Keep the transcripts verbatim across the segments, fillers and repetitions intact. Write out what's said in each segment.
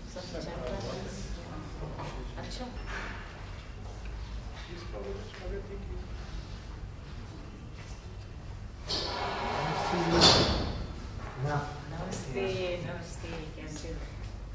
अच्छा नमस्ते नमस्ते कैसे हो?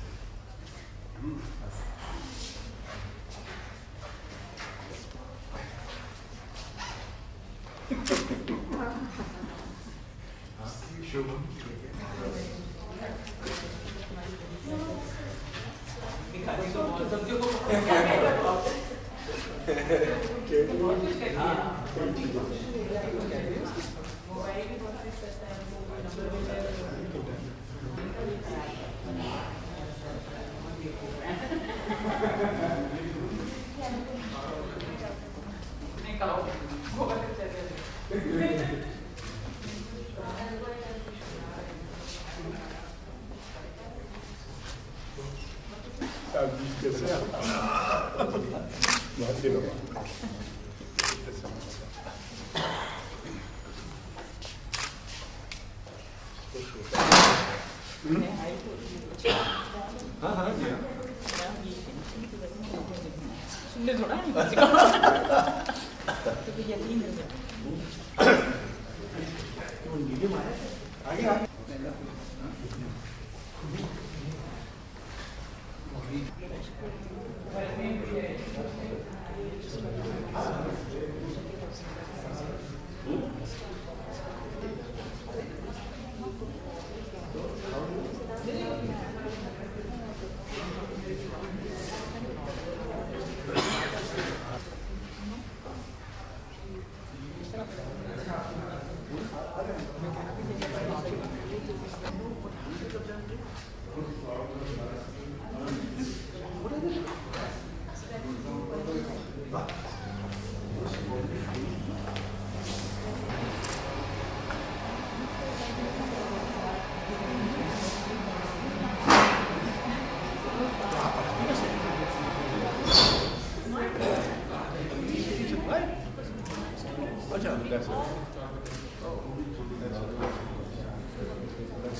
हाँ हाँ जी सुनने थोड़ा नहीं बस तो भी यकीन नहीं है आगे आगे That's it. Oh, that's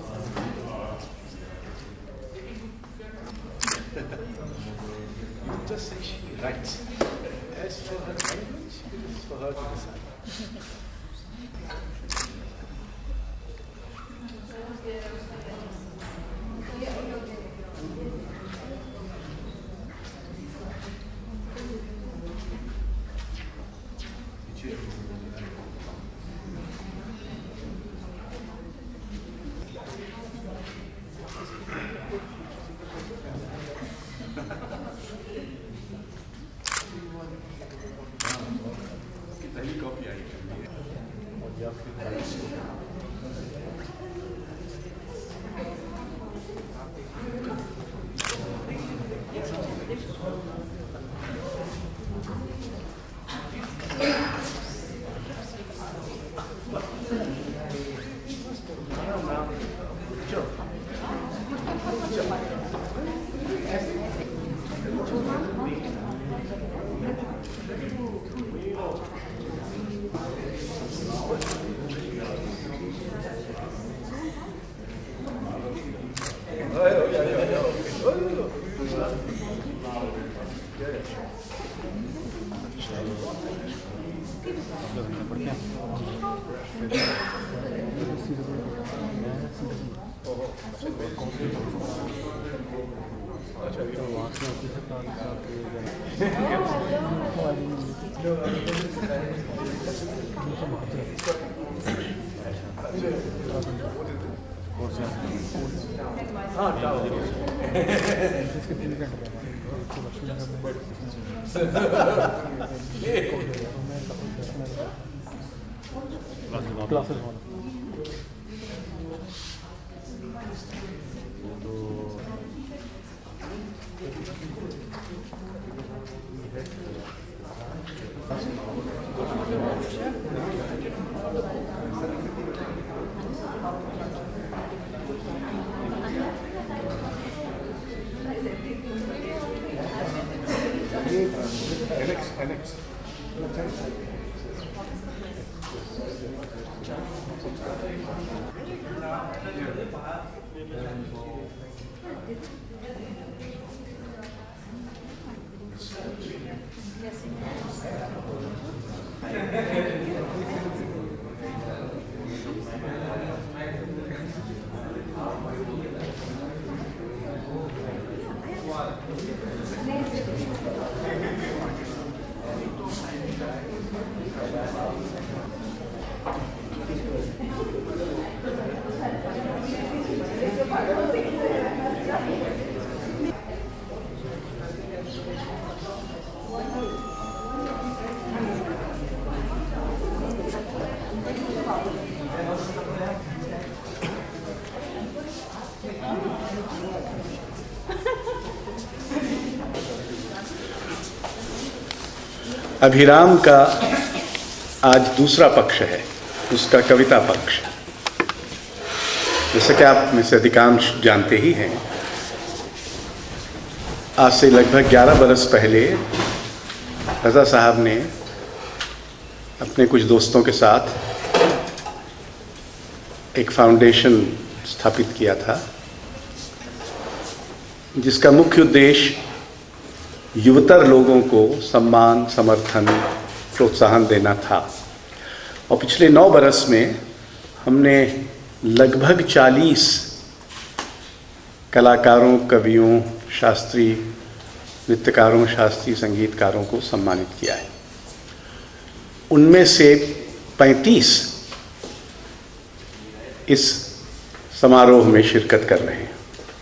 You just say she writes. As for her language, it is for her to decide. पहली कॉपी आई और या फिर क्लासेस होना Alex, Alex. अभिराम का आज दूसरा पक्ष है, उसका कविता पक्ष। जैसा कि आप में से अधिकांश जानते ही हैं, आज से लगभग ग्यारह बरस पहले रज़ा साहब ने अपने कुछ दोस्तों के साथ एक फाउंडेशन स्थापित किया था, जिसका मुख्य उद्देश्य युवतर लोगों को सम्मान, समर्थन, प्रोत्साहन देना था। और पिछले नौ बरस में हमने लगभग चालीस कलाकारों, कवियों, शास्त्रीय नृत्यकारों, शास्त्रीय संगीतकारों को सम्मानित किया है। उनमें से पैंतीस इस समारोह में शिरकत कर रहे हैं।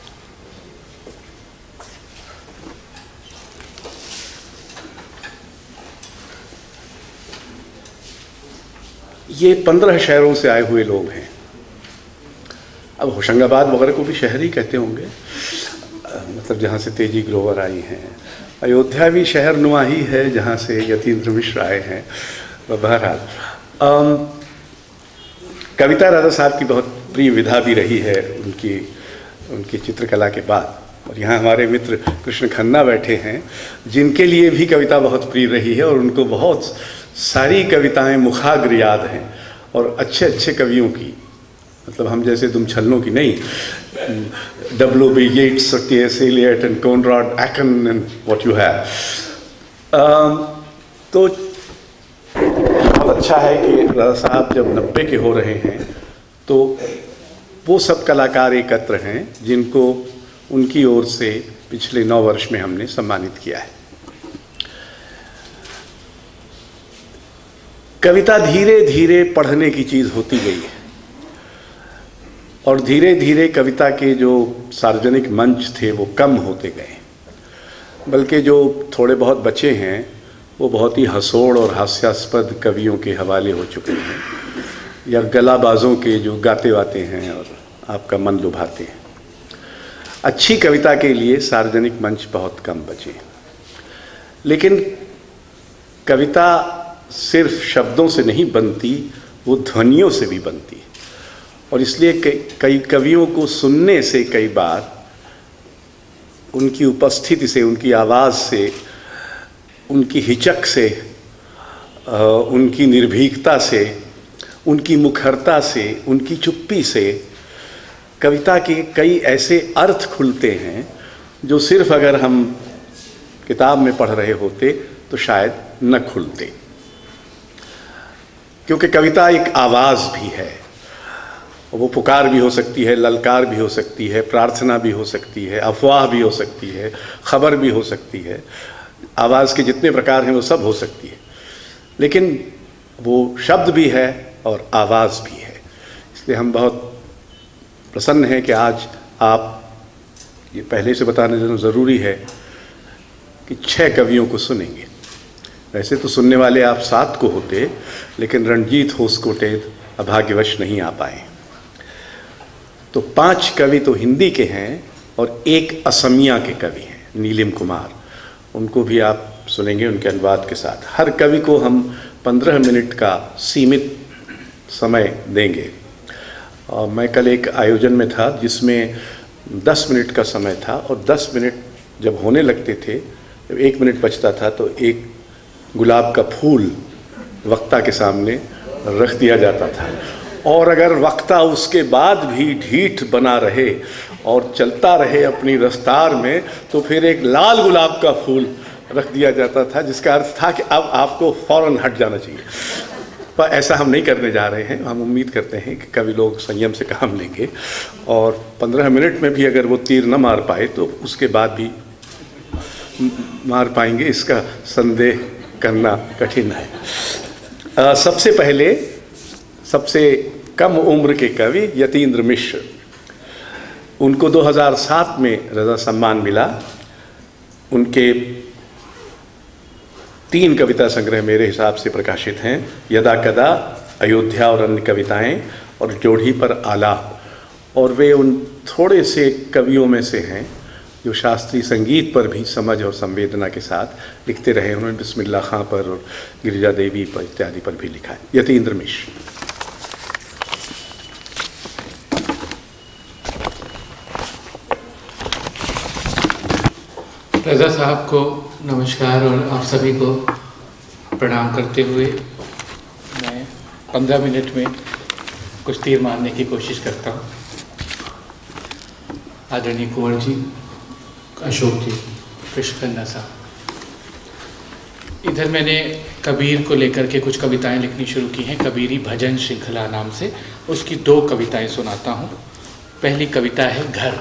ये पंद्रह शहरों से आए हुए लोग हैं। अब होशंगाबाद वगैरह को भी शहर ही कहते होंगे, मतलब जहाँ से तेजी ग्रोवर आई हैं। अयोध्या भी शहर नुमा ही है, जहाँ से यतीन्द्र मिश्र आए हैं। बहरहाल कविता राजा साहब की बहुत प्रिय विधा भी रही है उनकी उनकी चित्रकला के बाद। और यहाँ हमारे मित्र कृष्ण खन्ना बैठे हैं, जिनके लिए भी कविता बहुत प्रिय रही है और उनको बहुत सारी कविताएं मुखाग्र याद हैं, और अच्छे अच्छे कवियों की, मतलब हम जैसे दुम छल्लों की नहीं, W B Yeats, T S Eliot and Conrad Aiken and what you have. तो बहुत अच्छा है कि राजा साहब जब नब्बे के हो रहे हैं तो वो सब कलाकार एकत्र हैं जिनको उनकी ओर से पिछले नौ वर्ष में हमने सम्मानित किया है। कविता धीरे धीरे पढ़ने की चीज़ होती गई है, और धीरे धीरे कविता के जो सार्वजनिक मंच थे वो कम होते गए, बल्कि जो थोड़े बहुत बचे हैं वो बहुत ही हंसोड़ और हास्यास्पद कवियों के हवाले हो चुके हैं, या गलाबाजों के जो गाते वाते हैं और आपका मन लुभाते हैं। अच्छी कविता के लिए सार्वजनिक मंच बहुत कम बचे। लेकिन कविता सिर्फ शब्दों से नहीं बनती, वो ध्वनियों से भी बनती है। और इसलिए कई कवियों को सुनने से कई बार उनकी उपस्थिति से, उनकी आवाज़ से, उनकी हिचक से, उनकी निर्भीकता से, उनकी मुखरता से, उनकी चुप्पी से कविता के कई ऐसे अर्थ खुलते हैं जो सिर्फ अगर हम किताब में पढ़ रहे होते तो शायद न खुलते। क्योंकि कविता एक आवाज़ भी है, वो पुकार भी हो सकती है, ललकार भी हो सकती है, प्रार्थना भी हो सकती है, अफवाह भी हो सकती है, खबर भी हो सकती है। आवाज़ के जितने प्रकार हैं वो सब हो सकती है, लेकिन वो शब्द भी है और आवाज़ भी है। इसलिए हम बहुत प्रसन्न हैं कि आज आप, ये पहले से बताने देना ज़रूरी है कि छह कवियों को सुनेंगे। वैसे तो सुनने वाले आप सात को होते, लेकिन रणजीत होसकोटेद अभाग्यवश नहीं आ पाए। तो पांच कवि तो हिंदी के हैं और एक असमिया के कवि हैं, नीलिम कुमार। उनको भी आप सुनेंगे उनके अनुवाद के साथ। हर कवि को हम पंद्रह मिनट का सीमित समय देंगे। और मैं कल एक आयोजन में था जिसमें दस मिनट का समय था, और दस मिनट जब होने लगते थे, जब एक मिनट बचता था तो एक गुलाब का फूल वक्ता के सामने रख दिया जाता था। और अगर वक्ता उसके बाद भी ढीठ बना रहे और चलता रहे अपनी रफ्तार में, तो फिर एक लाल गुलाब का फूल रख दिया जाता था, जिसका अर्थ था कि अब आपको फौरन हट जाना चाहिए। पर ऐसा हम नहीं करने जा रहे हैं। हम उम्मीद करते हैं कि कभी लोग संयम से काम लेंगे, और पंद्रह मिनट में भी अगर वो तीर न मार पाए तो उसके बाद भी मार पाएंगे इसका संदेह करना कठिन है। आ, सबसे पहले सबसे कम उम्र के कवि यतीन्द्र मिश्र, उनको दो हज़ार सात में रज़ा सम्मान मिला। उनके तीन कविता संग्रह मेरे हिसाब से प्रकाशित हैं, यदा कदा, अयोध्या और अन्य कविताएं, और जोड़ी पर आलाप। और वे उन थोड़े से कवियों में से हैं जो शास्त्रीय संगीत पर भी समझ और संवेदना के साथ लिखते रहे। उन्होंने बिस्मिल्लाह खां पर और गिरिजा देवी पर इत्यादि पर भी लिखा है। यतीन्द्र मिश्र। रज़ा साहब को नमस्कार और आप सभी को प्रणाम करते हुए मैं पंद्रह मिनट में कुछ तीर मारने की कोशिश करता हूँ। आदरणीय कुंवर जी, अशोक जी, कृष्ण खन्ना साहब, इधर मैंने कबीर को लेकर के कुछ कविताएं लिखनी शुरू की हैं, कबीरी भजन श्रृंखला नाम से। उसकी दो कविताएं सुनाता हूँ। पहली कविता है घर।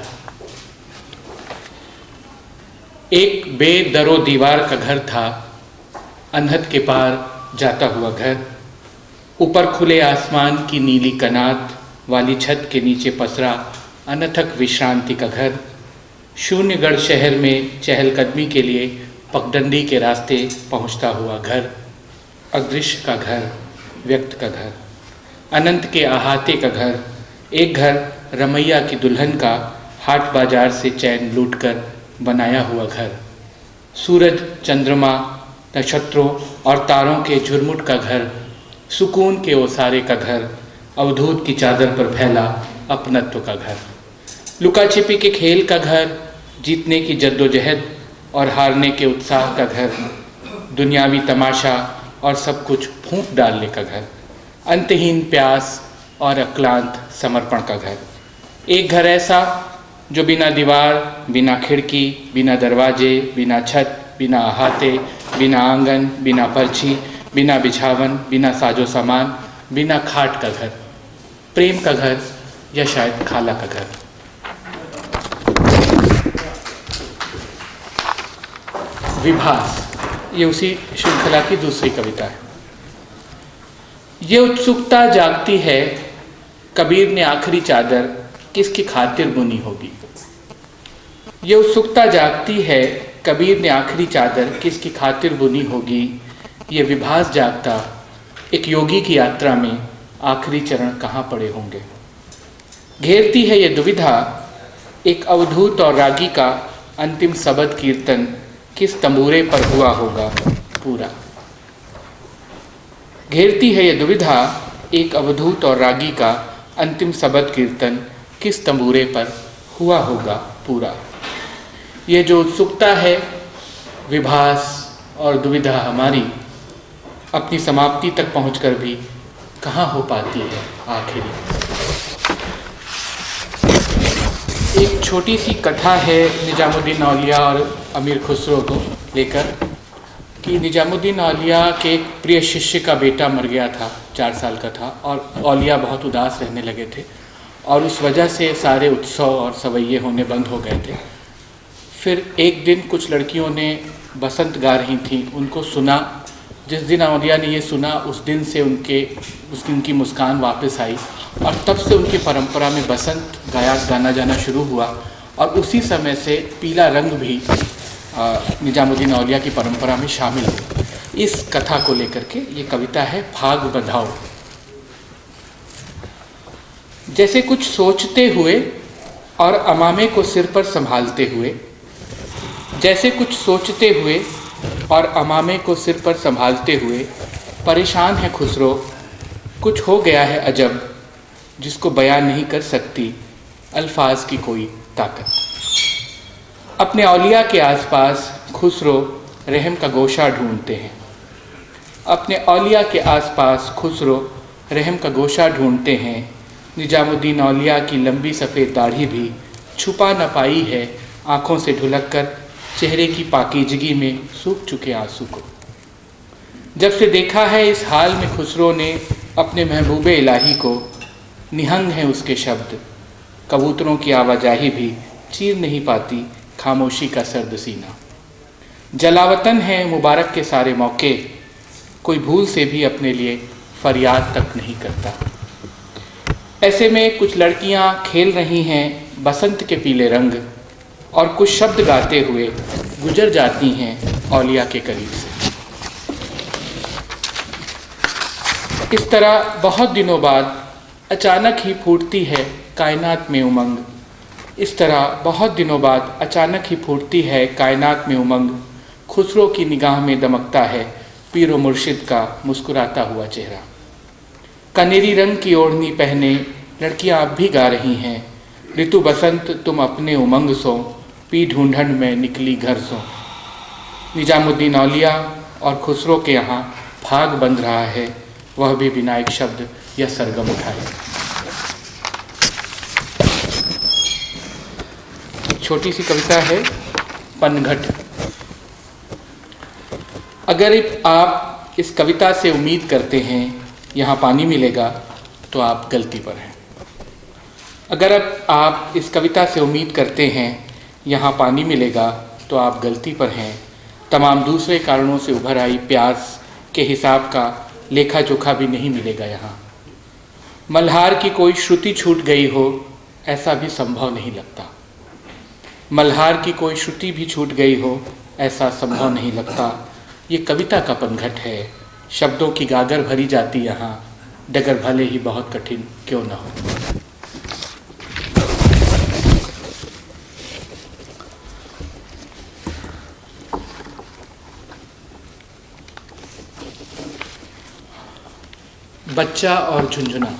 एक बेदरो दीवार का घर था, अनहद के पार जाता हुआ घर। ऊपर खुले आसमान की नीली कनात वाली छत के नीचे पसरा अनथक विश्रांति का घर। शून्यगढ़ शहर में चहलकदमी के लिए पगडंडी के रास्ते पहुंचता हुआ घर। अदृश्य का घर, व्यक्त का घर, अनंत के अहाते का घर। एक घर रमैया की दुल्हन का हाट बाजार से चैन लूटकर बनाया हुआ घर। सूरज, चंद्रमा, नक्षत्रों और तारों के झुरमुट का घर। सुकून के ओसारे का घर। अवधूत की चादर पर फैला अपनत्व का घर। लुका छिपी के खेल का घर। जीतने की जद्दोजहद और हारने के उत्साह का घर। दुनियावी तमाशा और सब कुछ फूंक डालने का घर। अंतहीन प्यास और अक्लांत समर्पण का घर। एक घर ऐसा जो बिना दीवार, बिना खिड़की, बिना दरवाजे, बिना छत, बिना अहाते, बिना आंगन, बिना पर्ची, बिना बिछावन, बिना साजो सामान, बिना खाट का घर। प्रेम का घर या शायद खाला का घर। विभास, ये उसी श्रृंखला की दूसरी कविता है। ये उत्सुकता जागती है, कबीर ने आखिरी चादर किसकी खातिर बुनी होगी। ये उत्सुकता जागती है, कबीर ने आखिरी चादर किसकी खातिर बुनी होगी। ये विभास जागता, एक योगी की यात्रा में आखिरी चरण कहाँ पड़े होंगे। घेरती है ये दुविधा, एक अवधूत और रागी का अंतिम सबद कीर्तन किस तंबूरे पर हुआ होगा पूरा। घेरती है ये दुविधा, एक अवधूत और रागी का अंतिम सबद कीर्तन किस तंबूरे पर हुआ होगा पूरा। ये जो उत्सुकता है, विभास और दुविधा हमारी अपनी समाप्ति तक पहुंचकर भी कहाँ हो पाती है आखिरी। एक छोटी सी कथा है निजामुद्दीन औलिया और अमीर खुसरो को लेकर कि निजामुद्दीन औलिया के एक प्रिय शिष्य का बेटा मर गया था, चार साल का था, और औलिया बहुत उदास रहने लगे थे और उस वजह से सारे उत्सव और सवैये होने बंद हो गए थे। फिर एक दिन कुछ लड़कियों ने बसंत गा रही थी, उनको सुना। जिस दिन औलिया ने ये सुना, उस दिन से उनके उस उनकी मुस्कान वापस आई और तब से उनकी परंपरा में बसंत गाया गाना जाना शुरू हुआ। और उसी समय से पीला रंग भी निजामुद्दीन औलिया की परंपरा में शामिल हो। इस कथा को लेकर के ये कविता है, भाग बंधाओ। जैसे कुछ सोचते हुए और अमामे को सिर पर संभालते हुए, जैसे कुछ सोचते हुए और अमामे को सिर पर संभालते हुए परेशान है खुसरो। कुछ हो गया है अजब, जिसको बयान नहीं कर सकती अल्फाज की कोई ताकत। अपने औलिया के आसपास खुसरो रहम का गोशा ढूंढते हैं। अपने औलिया के आसपास खुसरो रहम का गोशा ढूंढते हैं। निजामुद्दीन औलिया की लंबी सफ़ेद दाढ़ी भी छुपा न पाई है आँखों से ढुलक कर चेहरे की पाकीजगी में सूख चुके आंसू को। जब से देखा है इस हाल में खुसरो ने अपने महबूबे इलाही को, निहंग हैं उसके शब्द, कबूतरों की आवाजाही भी चीर नहीं पाती खामोशी का सर्द सीना। जलावतन है मुबारक के सारे मौके, कोई भूल से भी अपने लिए फरियाद तक नहीं करता। ऐसे में कुछ लड़कियां खेल रही हैं बसंत के पीले रंग, और कुछ शब्द गाते हुए गुजर जाती हैं औलिया के करीब से। इस तरह बहुत दिनों बाद अचानक ही फूटती है कायनात में उमंग। इस तरह बहुत दिनों बाद अचानक ही फूटती है कायनात में उमंग। खुसरो की निगाह में दमकता है पीरो मुर्शिद का मुस्कुराता हुआ चेहरा। कनेरी रंग की ओढ़नी पहने लड़कियां अब भी गा रही हैं, ऋतु बसंत तुम अपने उमंग सो, पी ढूंढन में निकली घर सो। निजामुद्दीन औलिया और खुसरो के यहाँ भाग बंध रहा है, वह भी बिना एक शब्द या सरगम उठाए। छोटी सी कविता है, पनघट। अगर आप इस कविता से उम्मीद करते हैं यहाँ पानी मिलेगा तो आप गलती पर हैं। अगर आप इस कविता से उम्मीद करते हैं यहाँ पानी मिलेगा तो आप गलती पर हैं। तमाम दूसरे कारणों से उभर आई प्यास के हिसाब का लेखा जोखा भी नहीं मिलेगा यहाँ। मल्हार की कोई श्रुति छूट गई हो ऐसा भी संभव नहीं लगता। मल्हार की कोई श्रुति भी छूट गई हो ऐसा संभव नहीं लगता। ये कविता का पनघट है, शब्दों की गागर भरी जाती यहाँ, डगर भले ही बहुत कठिन क्यों न हो। बच्चा और झुंझुना।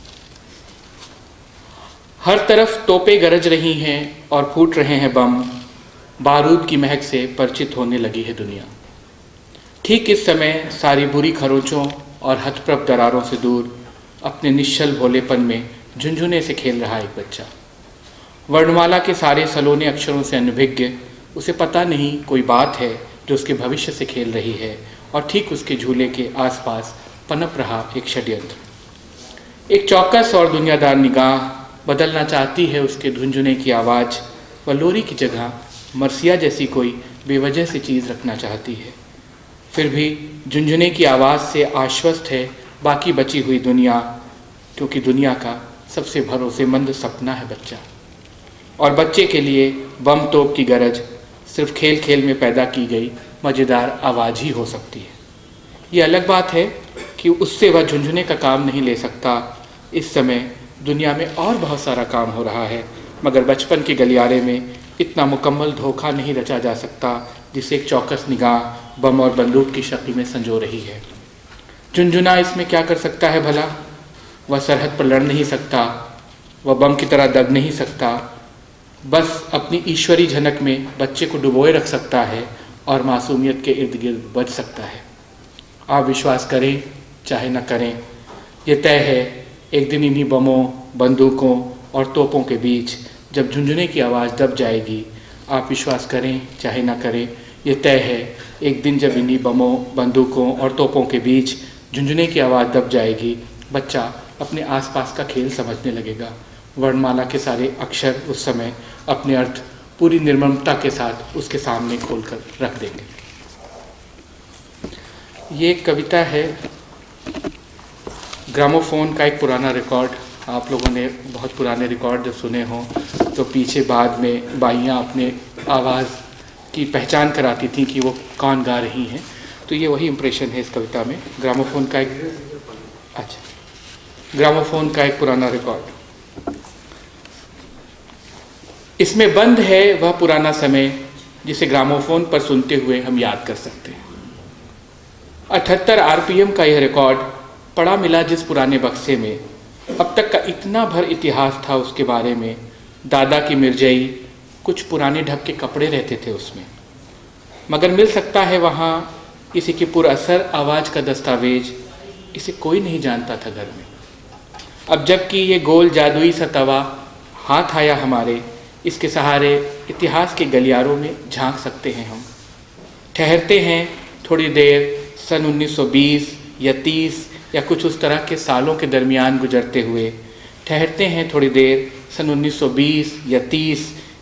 हर तरफ तोपें गरज रही हैं और फूट रहे हैं बम। बारूद की महक से परिचित होने लगी है दुनिया। ठीक इस समय सारी बुरी खरोंचों और हथप्रभ दरारों से दूर अपने निश्चल भोलेपन में झुंझुने से खेल रहा एक बच्चा। वर्णमाला के सारे सलोने अक्षरों से अनभिज्ञ, उसे पता नहीं कोई बात है जो उसके भविष्य से खेल रही है, और ठीक उसके झूले के आसपास पनप रहा एक षड्यंत्र। एक चौकस और दुनियादार निगाह बदलना चाहती है उसके झुंझुने की आवाज़। वह लोरी की जगह मरसिया जैसी कोई बेवजह सी चीज़ रखना चाहती है। फिर भी झुंझुने की आवाज़ से आश्वस्त है बाकी बची हुई दुनिया, क्योंकि दुनिया का सबसे भरोसेमंद सपना है बच्चा। और बच्चे के लिए बम तोप की गरज सिर्फ खेल खेल में पैदा की गई मज़ेदार आवाज़ ही हो सकती है। ये अलग बात है कि उससे वह झुंझुने का काम नहीं ले सकता। इस समय दुनिया में और बहुत सारा काम हो रहा है, मगर बचपन के गलियारे में इतना मुकम्मल धोखा नहीं रचा जा सकता जिसे एक चौकस निगाह बम और बंदूक की शक्ल में संजो रही है। झुंझुना इसमें क्या कर सकता है भला? वह सरहद पर लड़ नहीं सकता, वह बम की तरह दब नहीं सकता, बस अपनी ईश्वरी झनक में बच्चे को डुबोए रख सकता है और मासूमियत के इर्द गिर्द बच सकता है। आप विश्वास करें चाहे न करें, ये तय है एक दिन इन्हीं बमों, बंदूकों और तोपों के बीच जब झुंझुने की आवाज़ दब जाएगी, आप विश्वास करें चाहे ना करें, ये तय है एक दिन जब इन्हीं बमों, बंदूकों और तोपों के बीच झुंझुने की आवाज़ दब जाएगी, बच्चा अपने आसपास का खेल समझने लगेगा। वर्णमाला के सारे अक्षर उस समय अपने अर्थ पूरी निर्ममता के साथ उसके सामने खोलकर रख देंगे। ये एक कविता है, ग्रामोफोन का एक पुराना रिकॉर्ड। आप लोगों ने बहुत पुराने रिकॉर्ड जब सुने हों तो पीछे बाद में बाइयाँ अपने आवाज़ की पहचान कराती थी कि वो कौन गा रही हैं, तो ये वही इम्प्रेशन है इस कविता में। ग्रामोफोन का एक अच्छा ग्रामोफोन का एक पुराना रिकॉर्ड। इसमें बंद है वह पुराना समय जिसे ग्रामोफोन पर सुनते हुए हम याद कर सकते हैं। अठहत्तर आरपीएम का यह रिकॉर्ड पड़ा मिला जिस पुराने बक्से में, अब तक का इतना भर इतिहास था उसके बारे में। दादा की मिर्जई, कुछ पुराने ढक के कपड़े रहते थे उसमें, मगर मिल सकता है वहाँ किसी की पुरअसर आवाज़ का दस्तावेज। इसे कोई नहीं जानता था घर में। अब जबकि ये गोल जादुई सा तवा हाथ आया हमारे, इसके सहारे इतिहास के गलियारों में झांक सकते हैं हम। ठहरते हैं थोड़ी देर सन उन्नीस सौ बीस या तीस या कुछ उस तरह के सालों के दरमियान गुजरते हुए। ठहरते हैं थोड़ी देर सन उन्नीस सौ बीस या तीस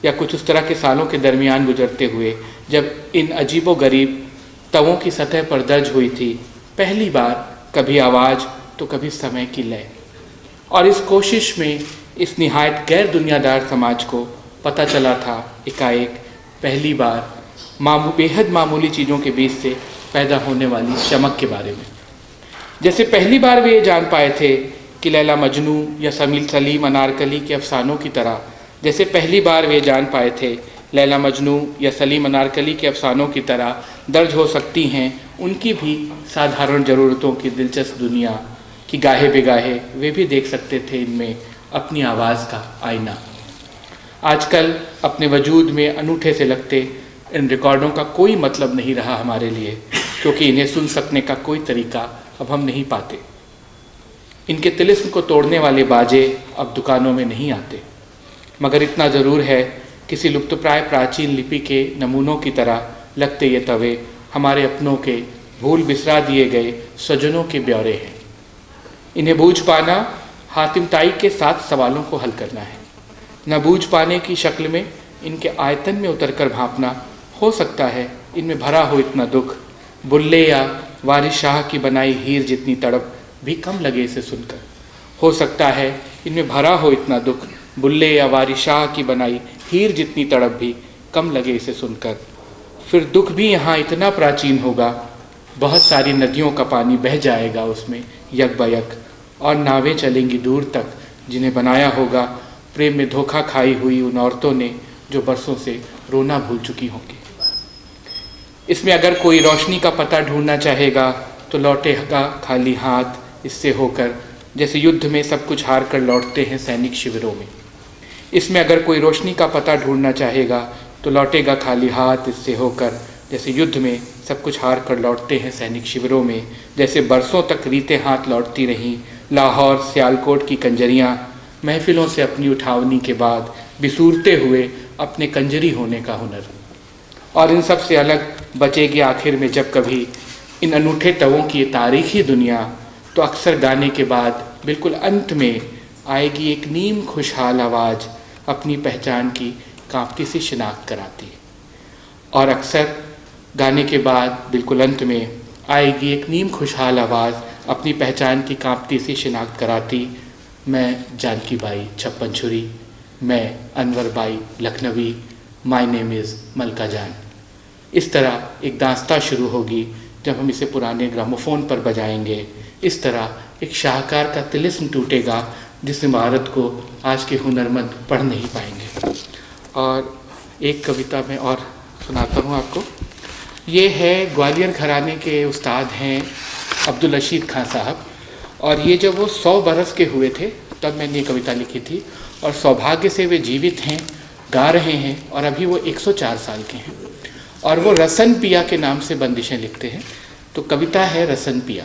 या कुछ उस तरह के सालों के दरमियान गुजरते हुए जब इन अजीबो गरीब तवों की सतह पर दर्ज हुई थी पहली बार कभी आवाज़ तो कभी समय की लय। और इस कोशिश में इस निहायत गैर दुनियादार समाज को पता चला था एकाएक पहली बार मामू बेहद मामूली चीज़ों के बीच से पैदा होने वाली चमक के बारे में। जैसे पहली बार वे ये जान पाए थे कि लैला मजनू या समील सलीम अनारकली के अफसानों की तरह, जैसे पहली बार वे जान पाए थे लैला मजनू या सलीम अनारकली के अफसानों की तरह दर्ज हो सकती हैं उनकी भी साधारण ज़रूरतों की दिलचस्प दुनिया कि गाहे बेगाहे वे भी देख सकते थे इनमें अपनी आवाज़ का आईना। आजकल अपने वजूद में अनूठे से लगते इन रिकॉर्डों का कोई मतलब नहीं रहा हमारे लिए, क्योंकि इन्हें सुन सकने का कोई तरीका अब हम नहीं पाते। इनके तिलिस्म को तोड़ने वाले बाजे अब दुकानों में नहीं आते, मगर इतना ज़रूर है किसी लुप्तप्राय प्राचीन लिपि के नमूनों की तरह लगते ये तवे हमारे अपनों के भूल बिसरा दिए गए स्वजनों के ब्यौरे हैं। इन्हें बूझ पाना हातिम ताई के सात सवालों को हल करना है। न बूझ पाने की शक्ल में इनके आयतन में उतरकर भांपना, हो सकता है इनमें भरा हो इतना दुख बुल्ले या वारिस शाह की बनाई हीर जितनी तड़प भी कम लगे इसे सुनकर। हो सकता है इनमें भरा हो इतना दुख बुल्ले या वारिस शाह की बनाई हीर जितनी तड़प भी कम लगे इसे सुनकर। फिर दुख भी यहाँ इतना प्राचीन होगा, बहुत सारी नदियों का पानी बह जाएगा उसमें यक बयक, और नावें चलेंगी दूर तक जिन्हें बनाया होगा प्रेम में धोखा खाई हुई उन औरतों ने जो बरसों से रोना भूल चुकी होंगी। इसमें अगर कोई रोशनी का पता ढूंढना चाहेगा तो लौटेगा खाली हाथ इससे होकर, जैसे युद्ध में सब कुछ हार कर लौटते हैं सैनिक शिविरों में। इसमें अगर कोई रोशनी का पता ढूंढना चाहेगा तो लौटेगा खाली हाथ इससे होकर, जैसे युद्ध में सब कुछ हार कर लौटते हैं सैनिक शिविरों में। जैसे बरसों तक रीते हाथ लौटती रहीं लाहौर सियालकोट की कंजरियाँ, महफिलों से अपनी उठावनी के बाद बिसूरते हुए अपने कंजरी होने का हुनर। और इन सब से अलग बचेगी आखिर में जब कभी इन अनूठे तवों की तारीखी दुनिया, तो अक्सर गाने के बाद बिल्कुल अंत में आएगी एक नीम खुशहाल आवाज़ अपनी पहचान की कांपती सी शिनाख्त कराती। और अक्सर गाने के बाद बिल्कुल अंत में आएगी एक नीम खुशहाल आवाज़ अपनी पहचान की कांपती सी शिनाख्त कराती। मैं जानकी बाई छप्पन छुरी, मैं अनवर बाई Lakhnavi, my name is Malka Jaan. इस तरह एक दास्तां शुरू होगी जब हम इसे पुराने ग्रामोफोन पर बजाएंगे। इस तरह एक शाहकार का तिलिस्म टूटेगा जिस इमारत को आज के हुनरमंद पढ़ नहीं पाएंगे। और एक कविता मैं और सुनाता हूँ आपको। ये है ग्वालियर घराने के उस्ताद हैं अब्दुल रशीद खां साहब, और ये जब वो सौ बरस के हुए थे तब मैंने ये कविता लिखी थी, और सौभाग्य से वे जीवित हैं, गा रहे हैं, और अभी वो एक सौ चार साल के हैं, और वो रसन पिया के नाम से बंदिशें लिखते हैं। तो कविता है रसन पिया।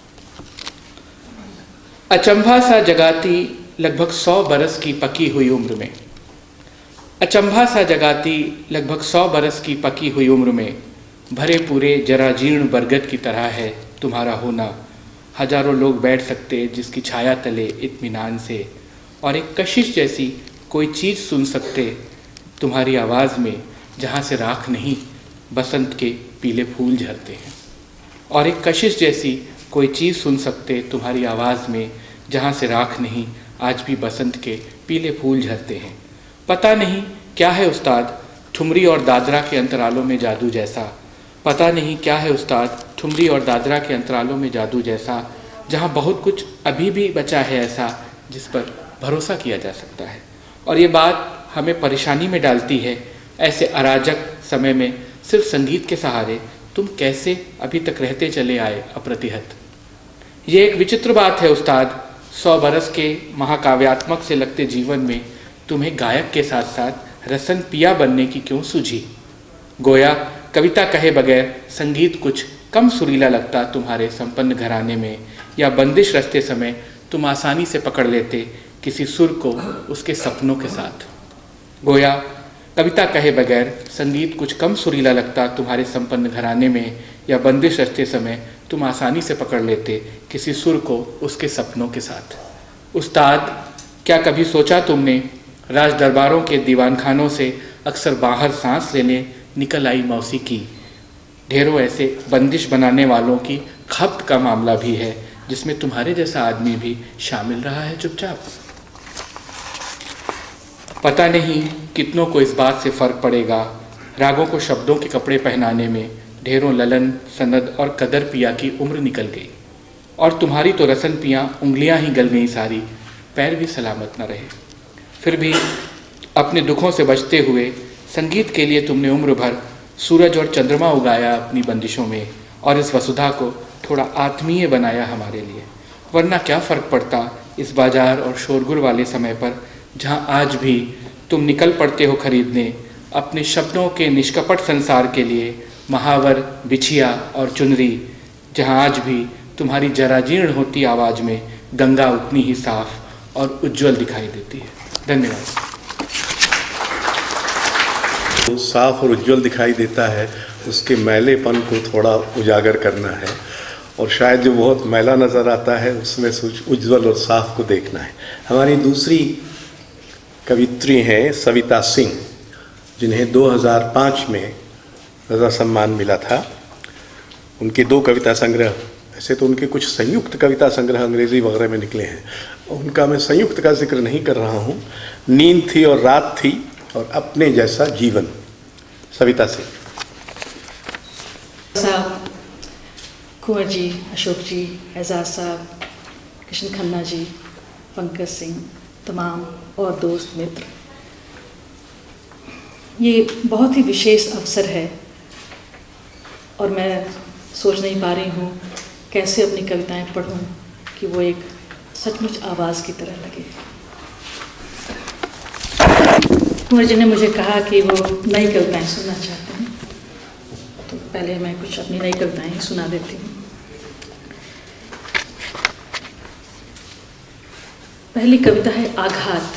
अचंभा सा जगाती लगभग सौ बरस की पकी हुई उम्र में, अचंभा सा जगाती लगभग सौ बरस की पकी हुई उम्र में, भरे पूरे जरा जीर्ण बरगद की तरह है तुम्हारा होना। हजारों लोग बैठ सकते जिसकी छाया तले इत्मीनान से, और एक कशिश जैसी कोई चीज़ सुन सकते तुम्हारी आवाज़ में, जहाँ से राख नहीं बसंत के पीले फूल झरते हैं। और एक कशिश जैसी कोई चीज़ सुन सकते तुम्हारी आवाज़ में, जहाँ से राख नहीं आज भी बसंत के पीले फूल झरते हैं। पता नहीं क्या है उस्ताद ठुमरी और दादरा के अंतरालों में जादू जैसा, पता नहीं क्या है उस्ताद ठुमरी और दादरा के अंतरालों में जादू जैसा, जहाँ बहुत कुछ अभी भी बचा है ऐसा जिस पर भरोसा किया जा सकता है। और ये बात हमें परेशानी में डालती है, ऐसे अराजक समय में सिर्फ संगीत के सहारे तुम कैसे अभी तक रहते चले आए अप्रतिहत। ये एक विचित्र बात है उस्ताद, सौ बरस के महाकाव्यात्मक से लगते जीवन में तुम्हें गायक के साथ साथ रसन पिया बनने की क्यों सूझी। गोया कविता कहे बगैर संगीत कुछ कम सुरीला लगता तुम्हारे संपन्न घराने में, या बंदिश रचते समय तुम आसानी से पकड़ लेते किसी सुर को उसके सपनों के साथ। गोया कविता कहे बगैर संगीत कुछ कम सुरीला लगता तुम्हारे संपन्न घराने में, या बंदिश रचते समय तुम आसानी से पकड़ लेते किसी सुर को उसके सपनों के साथ। उस्ताद क्या कभी सोचा तुमने राज दरबारों के दीवान खानों से अक्सर बाहर सांस लेने निकल आई मौसी की। ढेरों ऐसे बंदिश बनाने वालों की खपत का मामला भी है जिसमें तुम्हारे जैसा आदमी भी शामिल रहा है चुपचाप। पता नहीं कितनों को इस बात से फर्क पड़ेगा, रागों को शब्दों के कपड़े पहनाने में ढेरों ललन, सनद और कदर पिया की उम्र निकल गई, और तुम्हारी तो रसन पियाँ उंगलियां ही गल गई सारी, पैर भी सलामत न रहे। फिर भी अपने दुखों से बचते हुए संगीत के लिए तुमने उम्र भर सूरज और चंद्रमा उगाया अपनी बंदिशों में, और इस वसुधा को थोड़ा आत्मीय बनाया हमारे लिए। वरना क्या फ़र्क पड़ता इस बाजार और शोरगुल वाले समय पर, जहाँ आज भी तुम निकल पड़ते हो खरीदने अपने शब्दों के निष्कपट संसार के लिए महावर, बिछिया और चुनरी, जहाँ आज भी तुम्हारी जराजीर्ण होती आवाज़ में गंगा उतनी ही साफ और उज्जवल दिखाई देती है। धन्यवाद। साफ और उज्जवल दिखाई देता है, उसके मैलेपन को थोड़ा उजागर करना है, और शायद जो बहुत मैला नज़र आता है उसमें उज्जवल और साफ को देखना है। हमारी दूसरी कवित्री हैं सविता सिंह, जिन्हें दो हज़ार पाँच में रज़ा सम्मान मिला था। उनके दो कविता संग्रह, ऐसे तो उनके कुछ संयुक्त कविता संग्रह अंग्रेज़ी वगैरह में निकले हैं, उनका मैं संयुक्त का जिक्र नहीं कर रहा हूँ। नींद थी और रात थी और अपने जैसा जीवन। सविता सिंह साहब, कुंवर जी, अशोक जी, एजाज साहब, कृष्ण खन्ना जी, पंकज सिंह, तमाम और दोस्त मित्र, ये बहुत ही विशेष अवसर है और मैं सोच नहीं पा रही हूँ कैसे अपनी कविताएं पढ़ूँ कि वो एक सचमुच आवाज़ की तरह लगे। कुंवर जी ने मुझे कहा कि वो नई कविताएं सुनना चाहते हैं, तो पहले मैं कुछ अपनी नई कविताएं ही सुना देती हूँ। पहली कविता है आघात।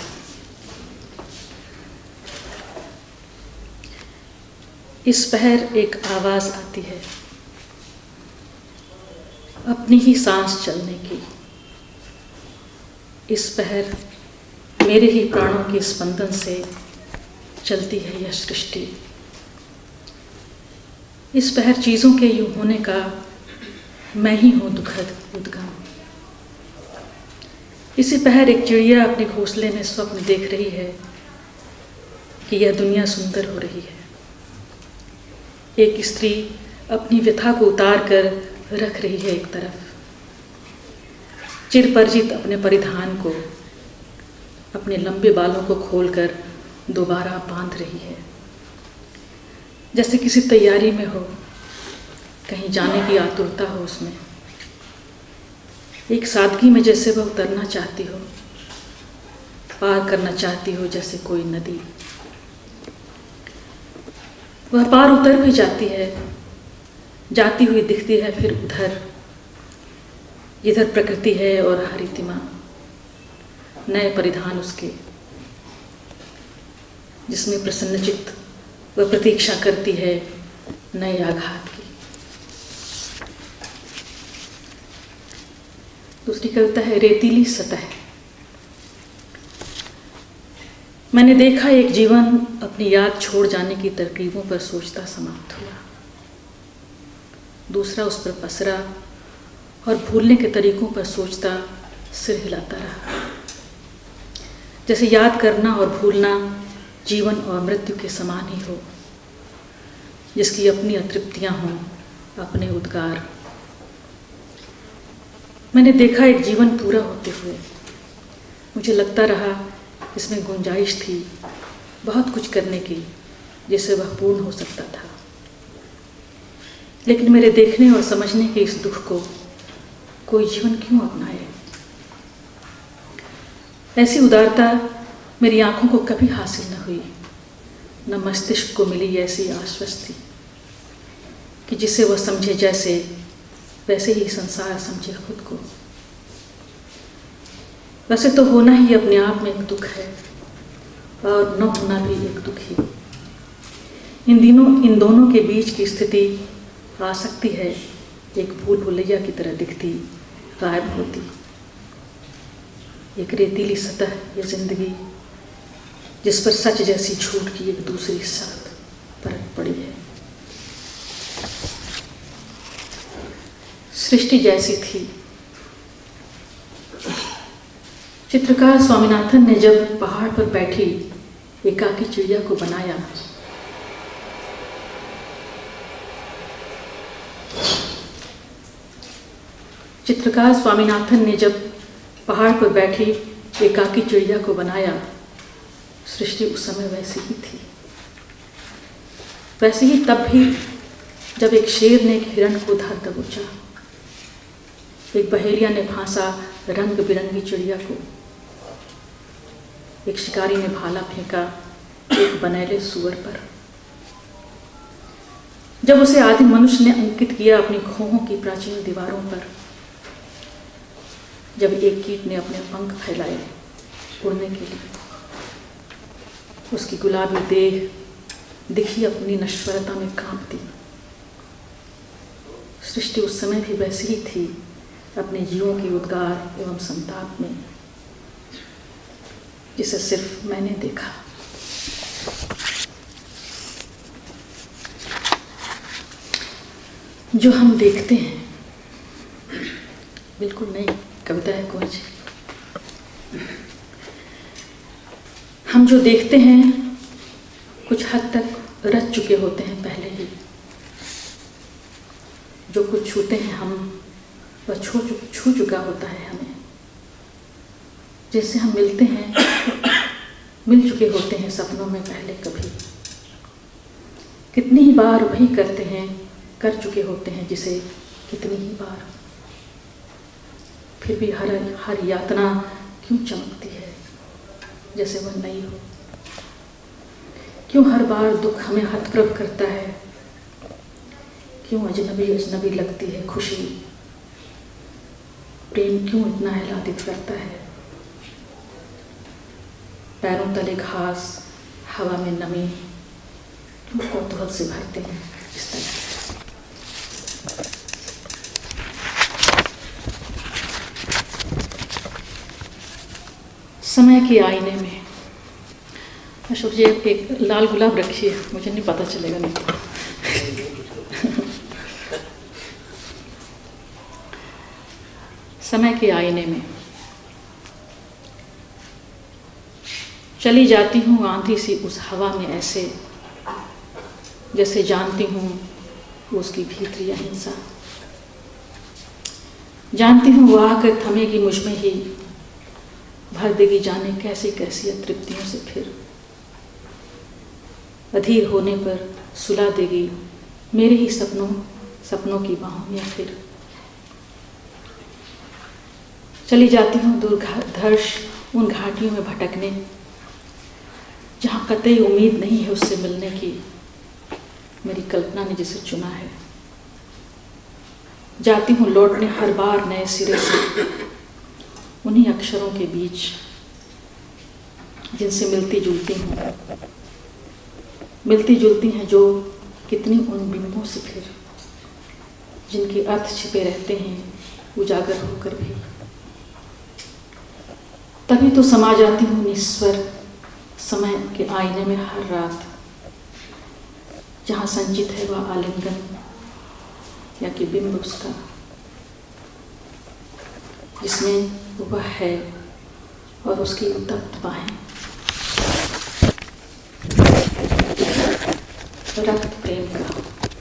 इस पहर एक आवाज़ आती है अपनी ही सांस चलने की। इस पहर मेरे ही प्राणों के स्पंदन से चलती है यह सृष्टि। इस पहर चीज़ों के यूं होने का मैं ही हूँ दुखद उद्गम। इसी पहर एक चिड़िया अपने घोंसले में स्वप्न देख रही है कि यह दुनिया सुंदर हो रही है। एक स्त्री अपनी व्यथा को उतार कर रख रही है एक तरफ, चिरपरिचित अपने परिधान को, अपने लंबे बालों को खोलकर दोबारा बांध रही है, जैसे किसी तैयारी में हो, कहीं जाने की आतुरता हो उसमें। एक सादगी में जैसे वह उतरना चाहती हो, पार करना चाहती हो जैसे कोई नदी। वह पार उतर भी जाती है, जाती हुई दिखती है फिर उधर, जिधर प्रकृति है और हरितिमा, नए परिधान उसके, जिसमें प्रसन्नचित्त वह प्रतीक्षा करती है नए आघात की। दूसरी कविता है रेतीली सतह। मैंने देखा एक जीवन अपनी याद छोड़ जाने की तरकीबों पर सोचता समाप्त हुआ। दूसरा उस पर पसरा और भूलने के तरीकों पर सोचता सिर हिलाता रहा। जैसे याद करना और भूलना जीवन और मृत्यु के समान ही हो, जिसकी अपनी अतृप्तियां हों, अपने उद्गार। मैंने देखा एक जीवन पूरा होते हुए। मुझे लगता रहा इसमें गुंजाइश थी बहुत कुछ करने की जिससे वह पूर्ण हो सकता था। लेकिन मेरे देखने और समझने के इस दुख को कोई जीवन क्यों अपनाए? ऐसी उदारता मेरी आंखों को कभी हासिल न हुई, न मस्तिष्क को मिली ऐसी आश्वस्ति कि जिसे वह समझे जैसे वैसे ही संसार समझे खुद को। वैसे तो होना ही अपने आप में एक दुख है और न होना भी एक दुख ही। इन दिनों इन दोनों के बीच की स्थिति आ सकती है एक भूल भुलैया की तरह दिखती, गायब होती। एक रेतीली सतह ये जिंदगी जिस पर सच जैसी झूठ की एक दूसरी साथ परत पड़ी है। सृष्टि जैसी थी। चित्रकार स्वामीनाथन ने जब पहाड़ पर बैठी एकाकी चिड़िया को बनाया, चित्रकार स्वामीनाथन ने जब पहाड़ पर बैठी एकाकी चिड़िया को बनाया, सृष्टि उस समय वैसी ही थी। वैसे ही तब भी जब एक शेर ने एक हिरण को धर दबोचा, एक बहेलिया ने फांसा रंग बिरंगी चिड़िया को, एक शिकारी ने भाला फेंका एक बनैले सुअर पर, जब उसे आदि मनुष्य ने अंकित किया अपनी खोहों की प्राचीन दीवारों पर, जब एक कीट ने अपने पंख फैलाए उड़ने के लिए, उसकी गुलाबी देह दिखी अपनी नश्वरता में कांपती। सृष्टि उस समय भी वैसी ही थी, अपने जीवों के उद्गार एवं संताप में, जिसे सिर्फ मैंने देखा। जो हम देखते हैं, बिल्कुल नहीं, कविता है कुंज। हम जो देखते हैं कुछ हद तक रच चुके होते हैं पहले ही। जो कुछ छूते हैं हम, वह छू छू चुका होता है हमें। जिससे हम मिलते हैं, मिल चुके होते हैं सपनों में पहले कभी। कितनी ही बार वही करते हैं, कर चुके होते हैं जिसे कितनी ही बार। फिर भी हर हर यातना क्यों चमकती है जैसे वह नई हो। क्यों हर बार दुख हमें हतप्रभ करता है। क्यों अजनबी अजनबी लगती है खुशी। प्रेम क्यों इतना आह्लादित करता है। पैरों तले घास, हवा में नमी क्यों कौतूहल से भरते हैं इस तरह। समय के आईने में। अशोक जी एक लाल गुलाब रखिए, मुझे नहीं पता चलेगा नहीं तो। समय के आईने में चली जाती हूँ आंधी सी उस हवा में ऐसे, जैसे जानती हूँ उसकी भीतरी अहिंसा। जानती हूँ वो आकर थमेगी मुझ में ही, भर देगी जाने कैसी कैसी अतृप्तियों से। फिर अधीर होने पर सुला देगी मेरे ही सपनों सपनों की बाहों में। फिर चली जाती हूँ दूरधर्ष उन घाटियों में भटकने, जहाँ कतई उम्मीद नहीं है उससे मिलने की, मेरी कल्पना ने जिसे चुना है। जाती हूँ लौटने हर बार नए सिरे से उन्हीं अक्षरों के बीच जिनसे मिलती जुलती हूँ, मिलती जुलती हैं जो कितनी उन बिंबों से फिर, जिनके अर्थ छिपे रहते हैं उजागर होकर भी। तभी तो समा जाती हूँ निस्वर समय के आईने में हर रात, जहाँ संचित है वह आलिंगन या कि बिंब उसका, जिसमें वह है और उसकी उत्तप्त बाहें। रक्त प्रेम का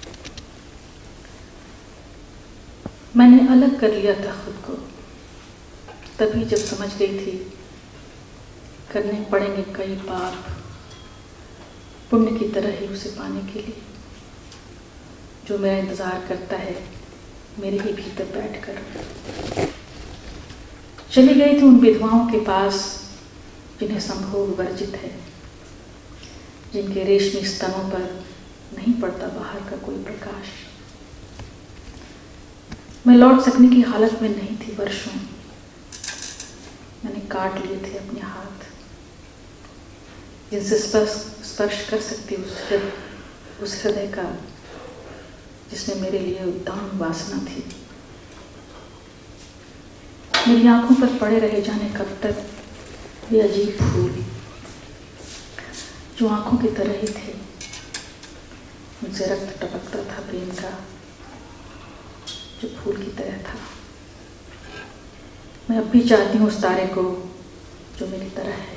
मैंने अलग कर लिया था खुद को, तभी जब समझ गई थी करने पड़ेंगे कई पाप पुण्य की तरह ही उसे पाने के लिए, जो मेरा इंतजार करता है मेरे ही भीतर बैठकर। चली गई थी उन विधवाओं के पास जिन्हें संभोग वर्जित है, जिनके रेशमी स्तनों पर नहीं पड़ता बाहर का कोई प्रकाश। मैं लौट सकने की हालत में नहीं थी वर्षों। मैंने काट लिए थे अपने हाथ, जिनसे स्पर्श स्पर्श कर सकती उस हृदय उस हृदय का जिसमें मेरे लिए उद्दाम वासना थी। मेरी आंखों पर पड़े रहे जाने कब तक ये अजीब फूल, जो आंखों की तरह ही थे, उनसे रक्त टपकता था प्रेम का, जो फूल की तरह था। मैं अब भी चाहती हूँ उस तारे को जो मेरी तरह है।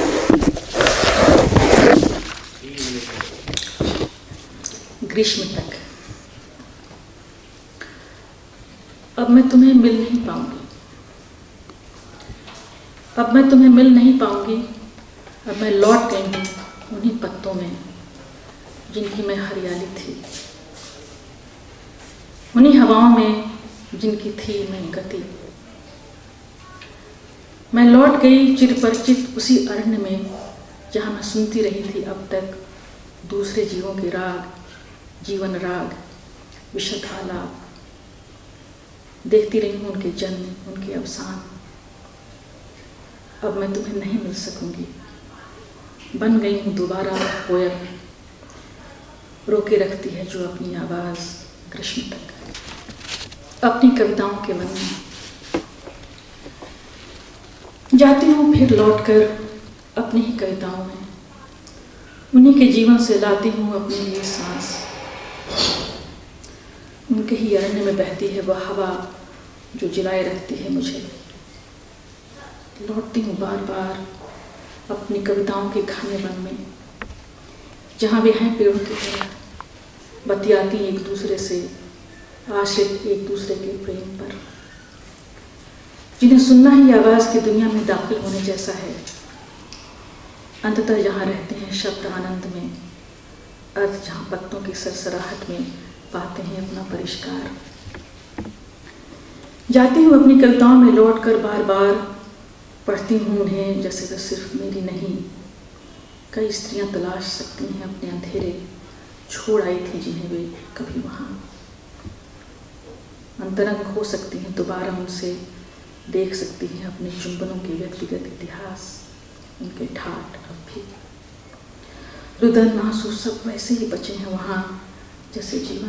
ग्रीष्म तक। अब मैं तुम्हें मिल नहीं पाऊंगी, अब मैं तुम्हें मिल नहीं पाऊंगी। अब मैं लौट गई हूँ उन्हीं पत्तों में जिनकी मैं हरियाली थी, उन्हीं हवाओं में जिनकी थी मैं गति। मैं लौट गई चिरपरिचित उसी अरण्य में जहाँ मैं सुनती रही थी अब तक दूसरे जीवों के राग, जीवन राग, विशद आलाप। देखती रही हूँ उनके जन्म, उनके अवसान। अब मैं तुम्हें नहीं मिल सकूंगी। बन गई हूँ दोबारा पोयम, रोके रखती है जो अपनी आवाज़ ग्रीष्म तक। अपनी कविताओं के वन में जाती हूँ फिर लौटकर अपनी ही कविताओं में, उन्हीं के जीवन से लाती हूँ अपने लिए सांस। उनके ही अरण्य में बहती है वह हवा जो जिलाए रखती है मुझे। लौटती हूँ बार बार अपनी कविताओं के घने वन में, जहाँ वे हैं पेड़ों की तरह, बतियाती एक दूसरे से, आश्रित एक दूसरे के प्रेम पर, जिन्हें सुनना ही आवाज़ की दुनिया में दाखिल होने जैसा है। अंततः जहाँ रहते हैं शब्द आनंद में, अर्थ जहाँ पत्तों की सरसराहट में पाते हैं अपना परिष्कार। जाती हूँ अपनी कविताओं में लौटकर बार बार, पढ़ती हूँ उन्हें जैसे वे सिर्फ मेरी नहीं। कई स्त्रियां तलाश सकती हैं अपने अंधेरे, छोड़ आई थी जिन्हें वे कभी वहाँ। अंतरंग हो सकती हैं दोबारा उनसे, देख सकती हैं अपने चुंबनों के व्यक्तिगत इतिहास, उनके ठाठ अब भी। रुदन आंसू सब वैसे ही बचे हैं वहाँ जैसे जीवन।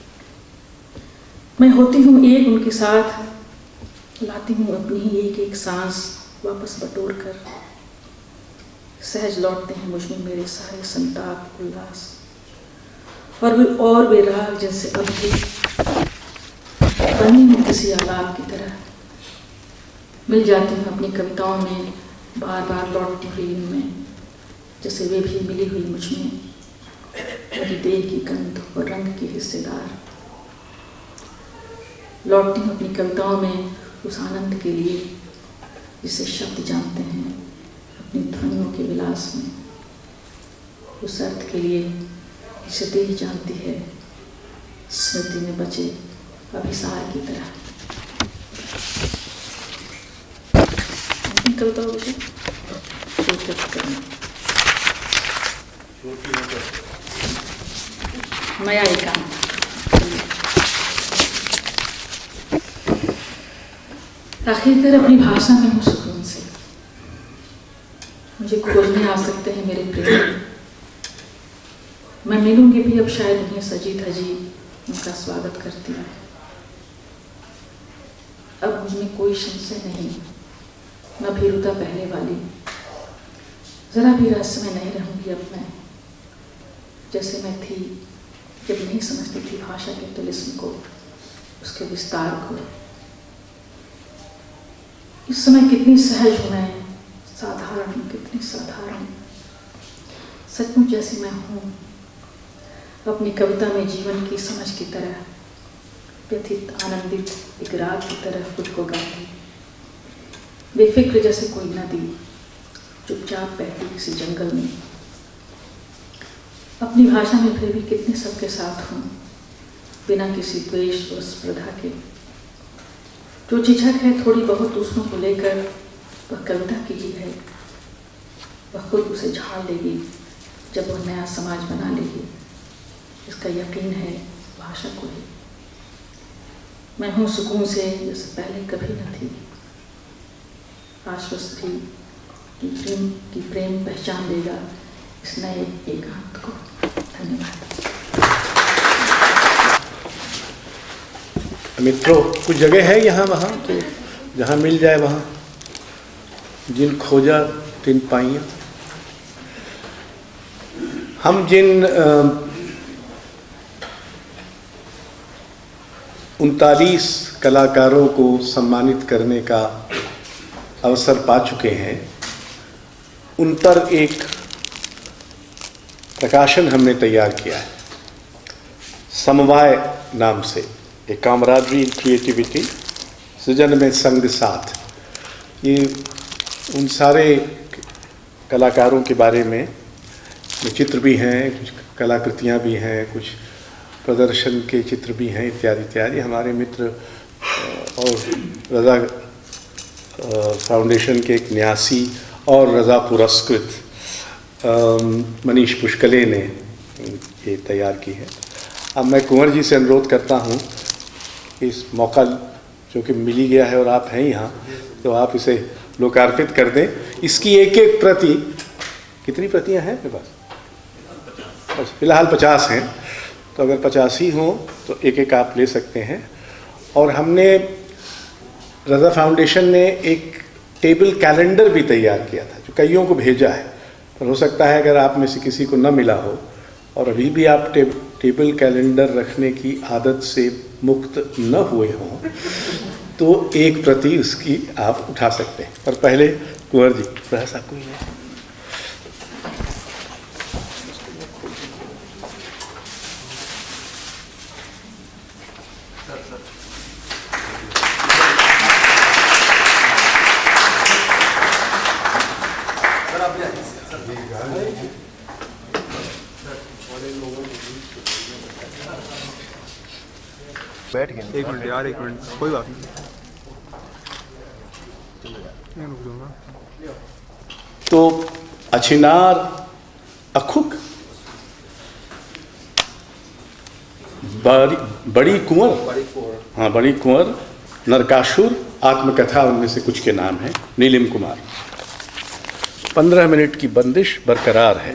मैं होती हूँ एक उनके साथ, लाती हूँ अपनी ही एक एक सांस वापस बटोर कर। सहज लौटते हैं मुझ में मेरे सारे संताप उल्लास, और वे और वे राग जैसे अब भी बनी हूँ किसी आलाप की तरह। मिल जाती हूँ अपनी कविताओं में, बार बार लौटती हुई इनमें, जैसे वे भी मिली हुई मुझ में, मेरी देह की गंध और रंग के हिस्सेदार। लौटती हूँ अपनी कविताओं में उस आनंद के लिए जिसे शब्द जानते हैं अपनी ध्वनियों के विलास में, उस अर्थ के लिए जिसे देह जानती है स्मृति में बचे अभिसार की तरह। अपनी कविताओं विषय नया एकांत। आखिरकार अपनी भाषा में हूँ सुकून से, मुझे खोजने आ सकते हैं मेरे प्रेम। मैं मिलूंगी भी अब शायद उन्हें सजी धजी उनका स्वागत करती हूँ। अब मुझमें कोई संशय नहीं, न भीरुता पहले वाली। जरा भी रहस्य में नहीं रहूंगी अब मैं, जैसे मैं थी जब नहीं समझती थी भाषा के तिलिस्म को, उसके विस्तार को। इस समय कितनी सहज हूँ मैं, साधारण, कितनी साधारण, सचमुच जैसी मैं हूँ। अपनी कविता में जीवन की समझ की तरह, व्यथित आनंदित एक राग की तरह खुद को गाती, बेफिक्र जैसे कोई नदी चुपचाप बहती किसी जंगल में। अपनी भाषा में फिर भी कितने सबके साथ हूँ, बिना किसी द्वेष और स्पर्धा के। जो झिझक है थोड़ी बहुत दूसरों को लेकर, वह कविता की ही है। वह खुद उसे झाड़ लेगी जब वह नया समाज बना लेगी, इसका यकीन है भाषा को ही। मैं हूँ सुकून से जैसे पहले कभी न थी, आश्वस्त थी कि प्रेम की प्रेम पहचान लेगा इस नए एकांत को। धन्यवाद। मित्रों, कुछ जगह है यहाँ वहाँ तो जहाँ मिल जाए वहाँ, जिन खोजा तिन पाइयाँ। हम जिन उनतालीस कलाकारों को सम्मानित करने का अवसर पा चुके हैं, उन पर एक प्रकाशन हमने तैयार किया है समवाय नाम से, एक कामराजरी इन क्रिएटिविटी, सृजन में संग साथ। ये उन सारे कलाकारों के बारे में चित्र भी हैं, कुछ कलाकृतियाँ भी हैं, कुछ प्रदर्शन के चित्र भी हैं, इत्यादि इत्यादि। हमारे मित्र और रज़ा फाउंडेशन के एक न्यासी और रज़ा पुरस्कृत मनीष पुष्कले ने ये तैयार की है। अब मैं कुंवर जी से अनुरोध करता हूँ, इस मौका जो कि मिल ही गया है और आप हैं यहाँ, तो आप इसे लोकार्पित कर दें। इसकी एक एक प्रति, कितनी प्रतियाँ हैं मेरे पास? फिलहाल पचास हैं, तो अगर पचास ही हों तो एक एक आप ले सकते हैं। और हमने रज़ा फाउंडेशन ने एक टेबल कैलेंडर भी तैयार किया था, जो कईयों को भेजा है, पर हो सकता है अगर आप में से किसी को न मिला हो और अभी भी आप टे, टेबल कैलेंडर रखने की आदत से मुक्त न हुए हों, तो एक प्रति उसकी आप उठा सकते हैं। पर पहले कुंवर जी, प्रयास आपको ही है। बैठ गए। एक मिनट यार, एक मिनट, कोई बात नहीं, मैं रुक जाऊंगा। तो अछिनार अखुक बड़ी बड़ी कुंवर, हाँ बड़ी कुंवर, नरकासुर, आत्मकथा, उनमें से कुछ के नाम हैं। नीलिम कुमार। पंद्रह मिनट की बंदिश बरकरार है।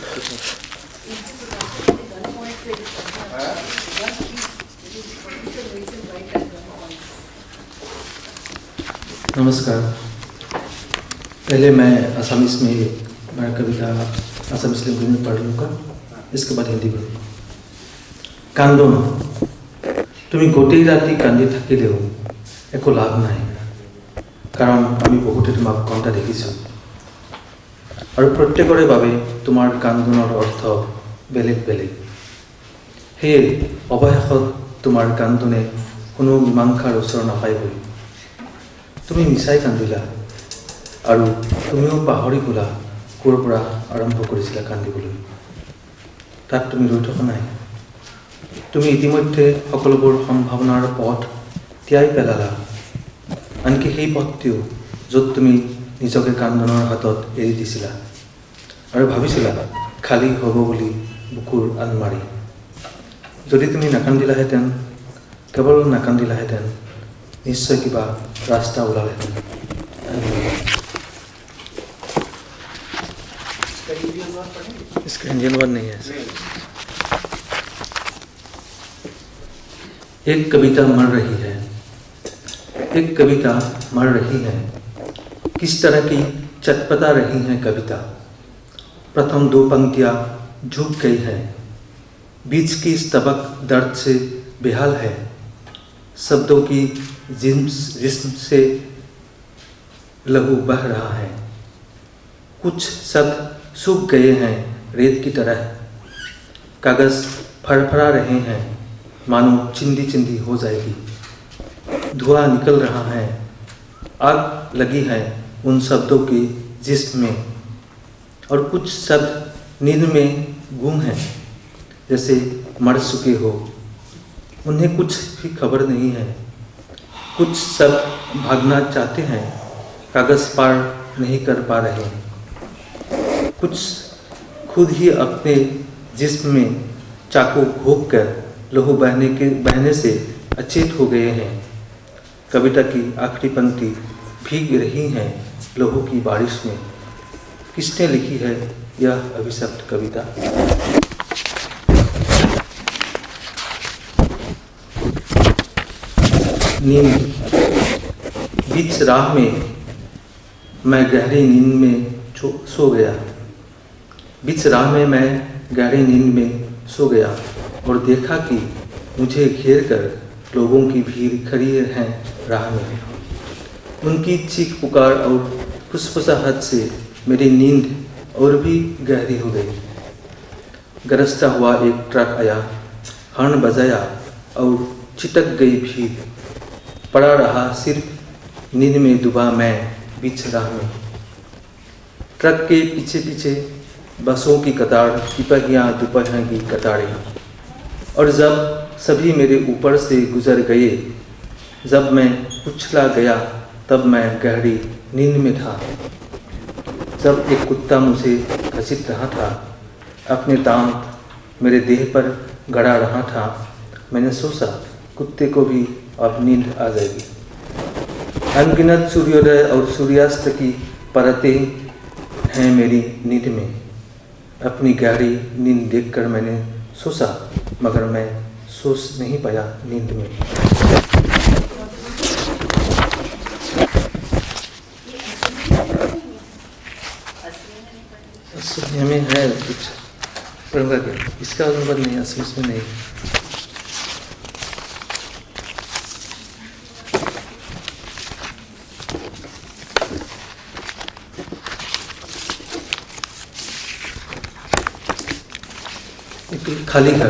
नमस्कार। पहले मैं असमीस में मैं कविता असमीस लैंग्वेज में पढ़ लूँगा, इसके बाद हिंदी पढ़ूँगा। कांदो ना, तुम गोटेई राति कांदी থাকিলেও একো লাভ নাই, কাৰণ আমি বহুতে তোমাক কন্দা দেখিছোঁ আৰু প্ৰত্যেকৰে বাবে তোমাৰ কান্দোনৰ অৰ্থ বেলেগ বেলেগ। সেয়ে অৱশেষত তোমাৰ কান্দোনে কোনো মীমাংসাৰ ওচৰ নাপায়গৈ। তুমি মিছাই কান্দিলা আৰু তুমিও পাহৰি গ'লা ক'ৰ পৰা আৰম্ভ কৰিছিলা কান্দিবলৈ। তাত তুমি ৰৈ থকা নাই, তুমি ইতিমধ্যে সকলোবোৰ সম্ভাৱনাৰ পথ ত্যাগ পেলালা, আনকি সেই পথটিও য'ত তুমি নিজকে কান্দনৰ হাতত এৰি দিছিলা আৰু ভাবিছিলা খালী হ'ব বুলি বুকুৰ আলমাৰি। যদি তুমি নাকান্দিলাহেঁতেন, কেৱল নাকান্দিলাহেঁতেন, निश्चय की बात रास्ता उड़ा लेते हैं। इसका इंजन वन नहीं है। एक कविता मर रही है, एक कविता मर रही है, किस तरह की चटपटा रही है कविता। प्रथम दो पंक्तियाँ झुक गई है, बीच की स्तबक दर्द से बेहाल है, शब्दों की जिस्म से लहू बह रहा है, कुछ शब्द सूख गए हैं रेत की तरह, कागज़ फड़फड़ा रहे हैं मानो चिंदी चिंदी हो जाएगी, धुआं निकल रहा है, आग लगी है उन शब्दों की जिस्म में, और कुछ शब्द नींद में गुम हैं जैसे मर चुके हो, उन्हें कुछ भी खबर नहीं है। कुछ सब भागना चाहते हैं, कागज़ पार नहीं कर पा रहे, कुछ खुद ही अपने जिस्म में चाकू घोंप कर लहू बहने के बहने से अचेत हो गए हैं। कविता की आखिरी पंक्ति भीग रही हैं लहू की बारिश में। किसने लिखी है यह अभिशप्त कविता? नींद। बीच राह में मैं गहरी नींद में सो गया, बीच राह में मैं गहरी नींद में सो गया और देखा कि मुझे घेर कर लोगों की भीड़ खड़ी है राह में। उनकी चीख पुकार और फुसफुसाहट से मेरी नींद और भी गहरी हो गई। गरजता हुआ एक ट्रक आया, हॉर्न बजाया और चिटक गई भीड़। पड़ा रहा सिर्फ नींद में डूबा मैं बीच राह में। ट्रक के पीछे पीछे बसों की कतार, सिपाहियाँ दोपहर की कतारें। और जब सभी मेरे ऊपर से गुजर गए, जब मैं उछला गया, तब मैं गहरी नींद में था। जब एक कुत्ता मुझे घसीट रहा था, अपने दांत मेरे देह पर गड़ा रहा था, मैंने सोचा कुत्ते को भी अब नींद आ जाएगी। अनगिनत सूर्योदय और सूर्यास्त की परतें हैं मेरी नींद में। अपनी गहरी नींद देखकर मैंने सोचा, मगर मैं सोच नहीं पाया नींद में। असली में है कुछ पढ़ूंगा क्या? इसका अनुभव नहीं, असली में नहीं। खाली घर।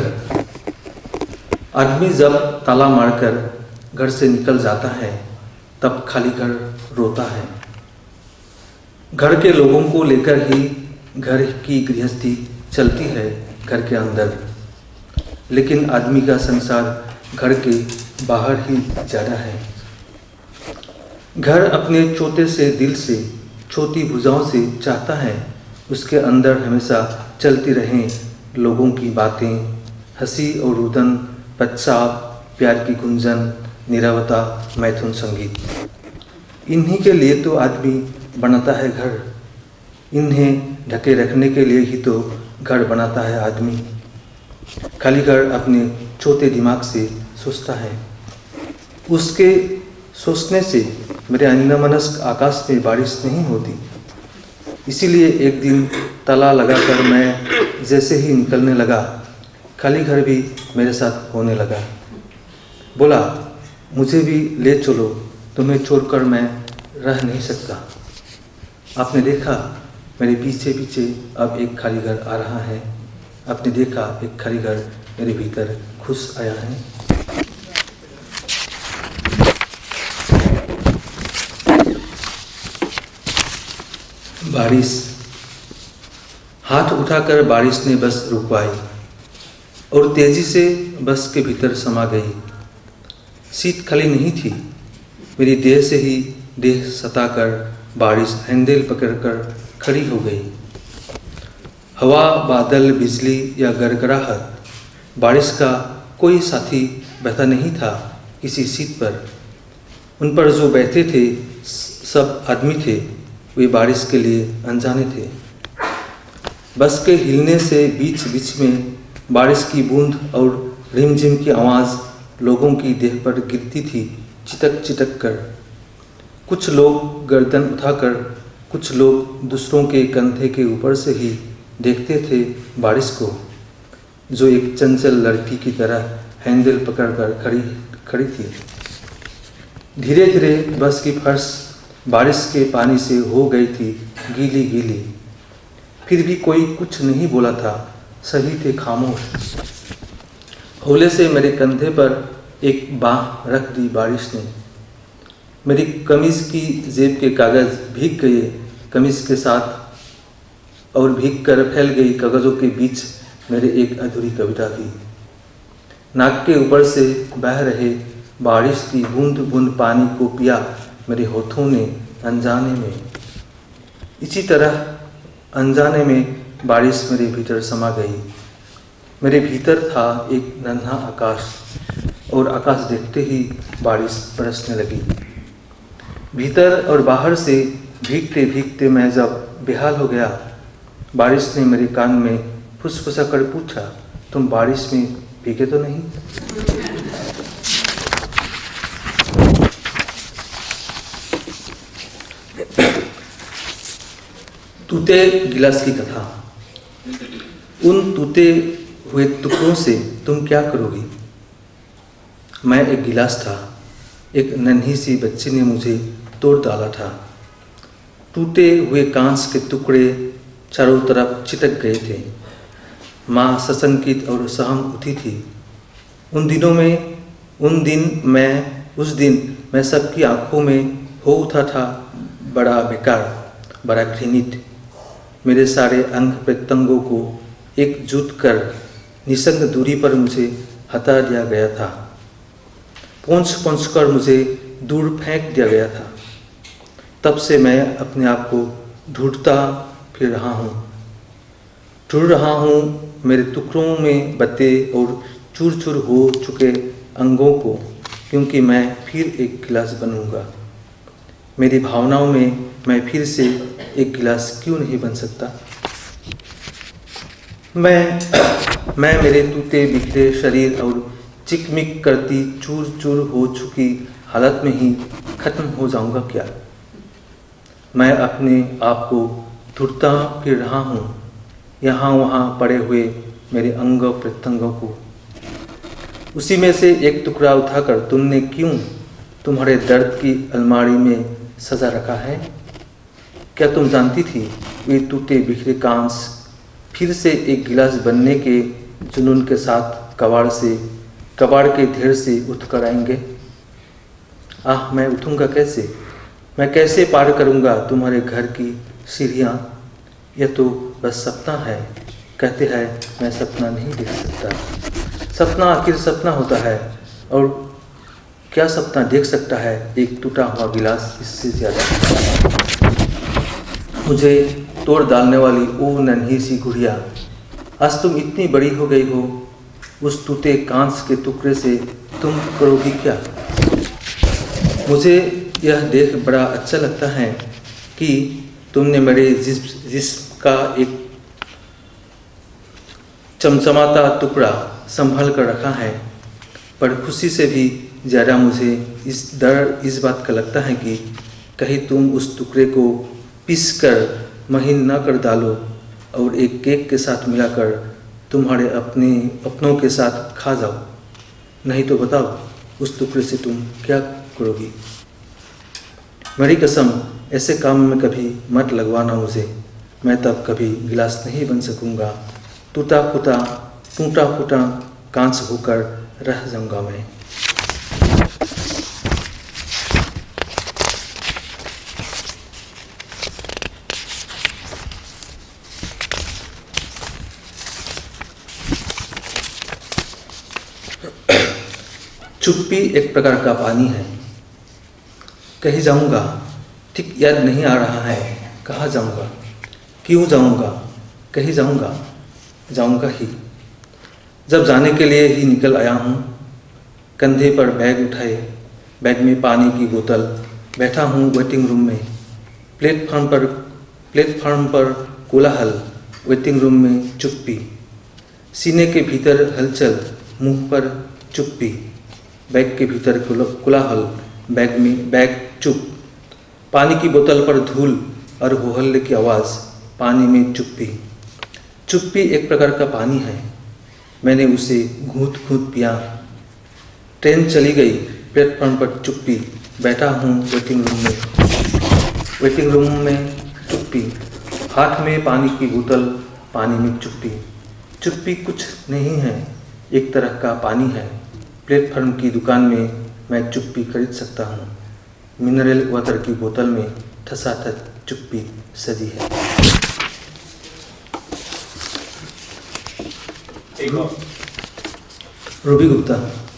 आदमी जब ताला मारकर घर से निकल जाता है, तब खाली घर रोता है। घर के लोगों को लेकर ही घर की गृहस्थी चलती है घर के अंदर, लेकिन आदमी का संसार घर के बाहर ही ज़्यादा है। घर अपने छोटे से दिल से, छोटी भुजाओं से चाहता है उसके अंदर हमेशा चलती रहें लोगों की बातें, हंसी और रुदन, पश्चात, प्यार की गुंजन, नीरवता, मैथुन संगीत। इन्हीं के लिए तो आदमी बनाता है घर। इन्हें ढके रखने के लिए ही तो घर बनाता है आदमी। खाली घर अपने छोटे दिमाग से सोचता है। उसके सोचने से मेरे अन्यमनस्क आकाश में बारिश नहीं होती। इसीलिए एक दिन ताला लगाकर मैं जैसे ही निकलने लगा, खाली घर भी मेरे साथ होने लगा। बोला, मुझे भी ले चलो, तुम्हें छोड़कर मैं रह नहीं सकता। आपने देखा मेरे पीछे पीछे अब एक खाली घर आ रहा है। आपने देखा एक खाली घर मेरे भीतर घुस आया है। बारिश। हाथ उठाकर बारिश ने बस रुकवाई और तेजी से बस के भीतर समा गई। सीट खाली नहीं थी। मेरी देह से ही देह सताकर बारिश हैंडल पकड़कर खड़ी हो गई। हवा, बादल, बिजली या गड़गड़ाहट, बारिश का कोई साथी बैठा नहीं था किसी सीट पर। उन पर जो बैठे थे सब आदमी थे, वे बारिश के लिए अनजाने थे। बस के हिलने से बीच बीच में बारिश की बूंद और रिमझिम की आवाज़ लोगों की देह पर गिरती थी, चिटक चिटक कर। कुछ लोग गर्दन उठाकर, कुछ लोग दूसरों के कंधे के ऊपर से ही देखते थे बारिश को, जो एक चंचल लड़की की तरह हैंडल पकड़कर खड़ी खड़ी थी। धीरे धीरे बस की फर्श बारिश के पानी से हो गई थी गीली गीली। फिर भी कोई कुछ नहीं बोला था, सभी थे खामोश। हौले से मेरे कंधे पर एक बाँह रख दी बारिश ने। मेरी कमीज की जेब के कागज़ भीग गए कमीज के साथ, और भीग कर फैल गई कागज़ों के बीच मेरे एक अधूरी कविता थी। नाक के ऊपर से बह रहे बारिश की बूंद बूंद पानी को पिया मेरे होठों ने अनजाने में। इसी तरह अनजाने में बारिश मेरे भीतर समा गई। मेरे भीतर था एक नन्हा आकाश, और आकाश देखते ही बारिश बरसने लगी। भीतर और बाहर से भीगते भीगते मैं जब बेहाल हो गया, बारिश ने मेरे कान में फुसफुसा कर पूछा, तुम बारिश में भीगे तो नहीं? टूटे गिलास की कथा। उन टूटे हुए टुकड़ों से तुम क्या करोगी? मैं एक गिलास था, एक नन्ही सी बच्ची ने मुझे तोड़ डाला था। टूटे हुए कांच के टुकड़े चारों तरफ चिटक गए थे। माँ सशंकित और सहम उठी थी। उन दिनों में उन दिन मैं उस दिन मैं सबकी आंखों में हो उठा था बड़ा बेकार, बड़ा घृणित। मेरे सारे अंग प्रत्यंगों को एकजुट कर निसंग दूरी पर मुझे हटा दिया गया था। पहुँच पहुँच कर मुझे दूर फेंक दिया गया था। तब से मैं अपने आप को ढूंढता फिर रहा हूँ ढूंढ रहा हूँ मेरे टुकड़ों में बटे और चूर चूर हो चुके अंगों को, क्योंकि मैं फिर एक गिलास बनूंगा। मेरी भावनाओं में मैं फिर से एक गिलास क्यों नहीं बन सकता? मैं मैं मेरे टूटे बिखरे शरीर और चिकमिक करती चूर चूर हो चुकी हालत में ही खत्म हो जाऊंगा क्या? मैं अपने आप को ढूंढता फिर रहा हूँ, यहाँ वहाँ पड़े हुए मेरे अंग प्रत्यंगों को। उसी में से एक टुकड़ा उठाकर तुमने क्यों तुम्हारे दर्द की अलमारी में सजा रखा है? क्या तुम जानती थी वे टूटे बिखरे कांच फिर से एक गिलास बनने के जुनून के साथ कबाड़ से कबाड़ के ढेर से उठ कर आएंगे? आह, मैं उठूंगा कैसे? मैं कैसे पार करूंगा तुम्हारे घर की सीढ़ियाँ? यह तो बस सपना है। कहते हैं मैं सपना नहीं देख सकता। सपना आखिर सपना होता है, और क्या सपना देख सकता है एक टूटा हुआ गिलास? इससे ज़्यादा मुझे तोड़ डालने वाली ओ नन्ही सी गुड़िया, आज तुम इतनी बड़ी हो गई हो, उस टूटे कांच के टुकड़े से तुम करोगी क्या? मुझे यह देख बड़ा अच्छा लगता है कि तुमने मेरे जिस्म जिस्म का एक चमचमाता टुकड़ा संभाल कर रखा है, पर खुशी से भी ज़्यादा मुझे इस डर इस बात का लगता है कि कहीं तुम उस टुकड़े को पीस कर महीन न कर डालो और एक केक के साथ मिलाकर तुम्हारे अपने अपनों के साथ खा जाओ। नहीं तो बताओ उस टुकड़े से तुम क्या करोगी? मेरी कसम, ऐसे काम में कभी मत लगवाना मुझे। मैं तब कभी गिलास नहीं बन सकूंगा। टूटा फूटा टूटा फूटा कांच होकर रह जाऊंगा मैं। चुप्पी एक प्रकार का पानी है। कहीं जाऊंगा, ठीक याद नहीं आ रहा है कहाँ जाऊंगा, क्यों जाऊंगा, कहीं जाऊंगा, जाऊंगा ही। जब जाने के लिए ही निकल आया हूँ, कंधे पर बैग उठाए, बैग में पानी की बोतल, बैठा हूँ वेटिंग रूम में। प्लेटफॉर्म पर प्लेटफॉर्म पर कोलाहल, वेटिंग रूम में चुप्पी। सीने के भीतर हलचल, मुंह पर चुप्पी। बैग के भीतर कोलाहल, बैग में बैग चुप। पानी की बोतल पर धूल और हो हल्ले की आवाज़, पानी में चुप्पी। चुप्पी एक प्रकार का पानी है। मैंने उसे घूंट घूंट पिया। ट्रेन चली गई, प्लेटफॉर्म पर चुप्पी। बैठा हूँ वेटिंग रूम में, वेटिंग रूम में चुप्पी। हाथ में पानी की बोतल, पानी में चुप्पी। चुप्पी कुछ नहीं है, एक तरह का पानी है। प्लेटफॉर्म की दुकान में मैं चुप्पी खरीद सकता हूँ। मिनरल वाटर की बोतल में ठसाठस चुप्पी सजी है। रूबी गुप्ता।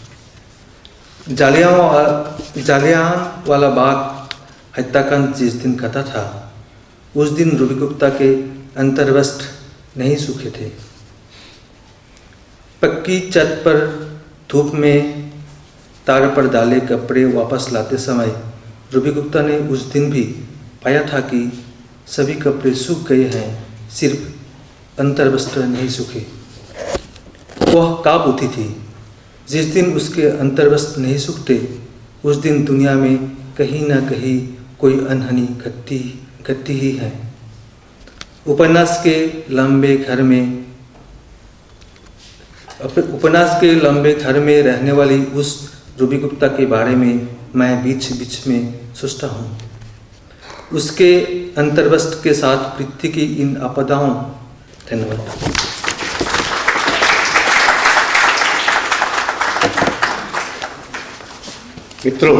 जालियां जालियांवाला बाग हत्याकांड जिस दिन घटा था, उस दिन रूबी गुप्ता के अंतर्वस्त्र नहीं सूखे थे। पक्की छत पर धूप में तार पर डाले कपड़े वापस लाते समय रूबी गुप्ता ने उस दिन भी पाया था कि सभी कपड़े सूख गए हैं, सिर्फ अंतर्वस्त्र नहीं सूखे। वह काँप उठी थी। जिस दिन उसके अंतर्वस्त्र नहीं सूखते, उस दिन दुनिया में कहीं ना कहीं कोई अनहनी घटती घटती ही है। उपन्यास के लंबे घर में उपन्यास के लंबे घर में रहने वाली उस रूबी गुप्ता के बारे में मैं बीच बीच में सोचता हूँ। उसके अंतर्वस्त्र के साथ पृथ्वी की इन आपदाओं। धन्यवाद। मित्रों,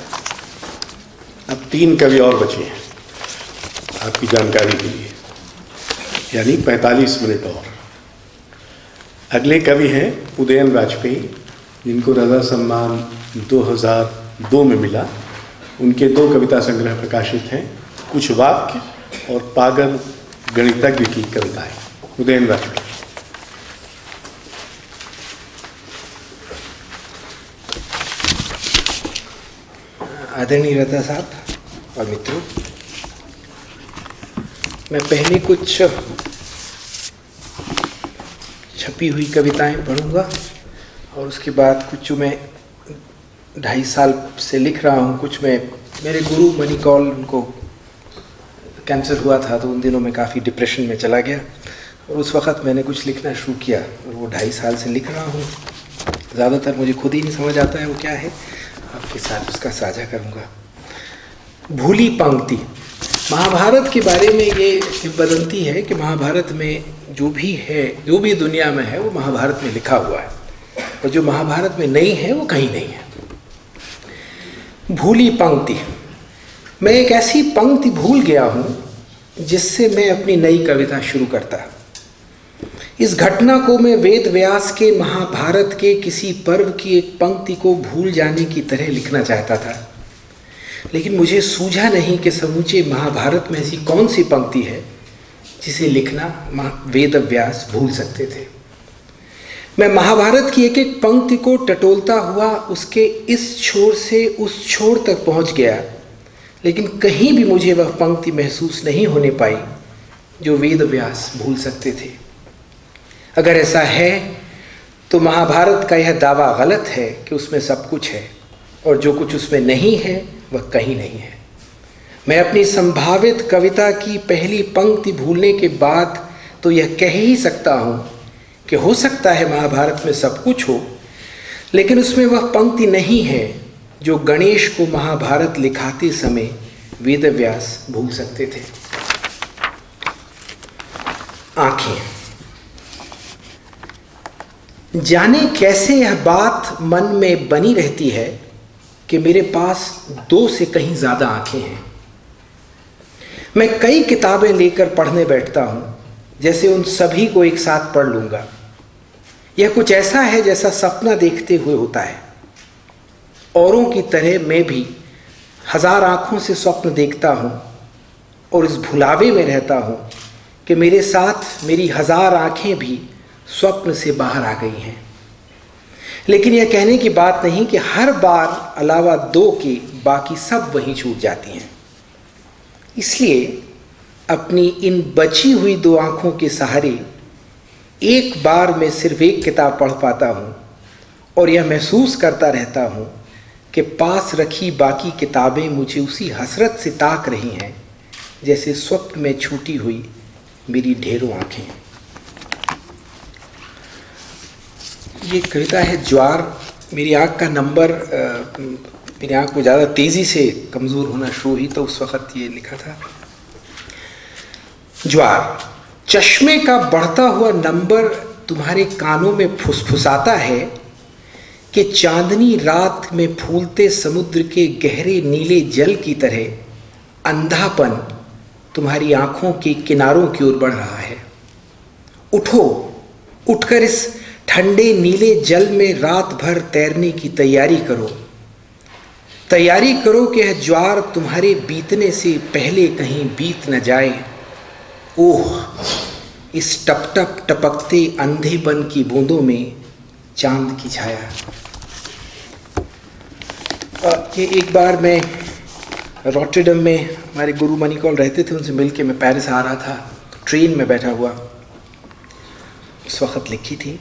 अब तीन कवि और बचे हैं आपकी जानकारी के लिए, यानी पैंतालीस मिनट और। अगले कवि हैं उदयन वाजपेयी, जिनको रजा सम्मान दो हज़ार दो में मिला। उनके दो कविता संग्रह प्रकाशित हैं, कुछ वाक्य और पागल गणितज्ञ की कविताएं। उदयन वाजपेयी। आदरणीय रजा साहब और मित्रों, मैं पहले कुछ छपी हुई कविताएं पढ़ूंगा और उसके बाद कुछ जो मैं ढाई साल से लिख रहा हूं, कुछ मैं मेरे गुरु मनी कौल, उनको कैंसर हुआ था तो उन दिनों में काफ़ी डिप्रेशन में चला गया और उस वक़्त मैंने कुछ लिखना शुरू किया और वो ढाई साल से लिख रहा हूँ। ज़्यादातर मुझे खुद ही नहीं समझ आता है वो क्या है, आपके साथ उसका साझा करूँगा। भूली पंक्ति। महाभारत के बारे में ये किंवदंती है कि महाभारत में जो भी है, जो भी दुनिया में है, वो महाभारत में लिखा हुआ है, और जो महाभारत में नहीं है वो कहीं नहीं है। भूली पंक्ति। मैं एक ऐसी पंक्ति भूल गया हूँ जिससे मैं अपनी नई कविता शुरू करता। इस घटना को मैं वेद व्यास के महाभारत के किसी पर्व की एक पंक्ति को भूल जाने की तरह लिखना चाहता था, लेकिन मुझे सूझा नहीं कि समूचे महाभारत में ऐसी कौन सी पंक्ति है जिसे लिखना वेद व्यास भूल सकते थे। मैं महाभारत की एक एक पंक्ति को टटोलता हुआ उसके इस छोर से उस छोर तक पहुंच गया, लेकिन कहीं भी मुझे वह पंक्ति महसूस नहीं होने पाई जो वेद व्यास भूल सकते थे। अगर ऐसा है तो महाभारत का यह दावा गलत है कि उसमें सब कुछ है, और जो कुछ उसमें नहीं है वह कहीं नहीं है। मैं अपनी संभावित कविता की पहली पंक्ति भूलने के बाद तो यह कह ही सकता हूँ कि हो सकता है महाभारत में सब कुछ हो, लेकिन उसमें वह पंक्ति नहीं है जो गणेश को महाभारत लिखाते समय वेद व्यास भूल सकते थे। आंखें। जाने कैसे यह बात मन में बनी रहती है कि मेरे पास दो से कहीं ज़्यादा आंखें हैं। मैं कई किताबें लेकर पढ़ने बैठता हूँ, जैसे उन सभी को एक साथ पढ़ लूँगा। यह कुछ ऐसा है जैसा सपना देखते हुए होता है। औरों की तरह मैं भी हजार आँखों से स्वप्न देखता हूँ और इस भुलावे में रहता हूँ कि मेरे साथ मेरी हजार आँखें भी स्वप्न से बाहर आ गई हैं। लेकिन यह कहने की बात नहीं कि हर बार अलावा दो के बाकी सब वहीं छूट जाती हैं। इसलिए अपनी इन बची हुई दो आँखों के सहारे एक बार में सिर्फ एक किताब पढ़ पाता हूँ और यह महसूस करता रहता हूँ कि पास रखी बाकी किताबें मुझे उसी हसरत से ताक रही हैं जैसे स्वप्न में छूटी हुई मेरी ढेरों आँखें। ये कविता है ज्वार। मेरी आँख का नंबर, मेरी आँख को ज़्यादा तेज़ी से कमज़ोर होना शुरू हुई तो उस वक़्त ये लिखा था। ज्वार। चश्मे का बढ़ता हुआ नंबर तुम्हारे कानों में फुसफुसाता है कि चांदनी रात में फूलते समुद्र के गहरे नीले जल की तरह अंधापन तुम्हारी आंखों के किनारों की ओर बढ़ रहा है। उठो, उठकर इस ठंडे नीले जल में रात भर तैरने की तैयारी करो। तैयारी करो कि यह ज्वार तुम्हारे बीतने से पहले कहीं बीत न जाए। ओह, इस टप टप टपकते अंधेपन की बूंदों में चांद की छाया। ये एक बार मैं रॉटरडम में हमारे गुरु मनी कौल रहते थे, उनसे मिलके मैं पेरिस आ रहा था, ट्रेन में बैठा हुआ उस वक़्त लिखी थी।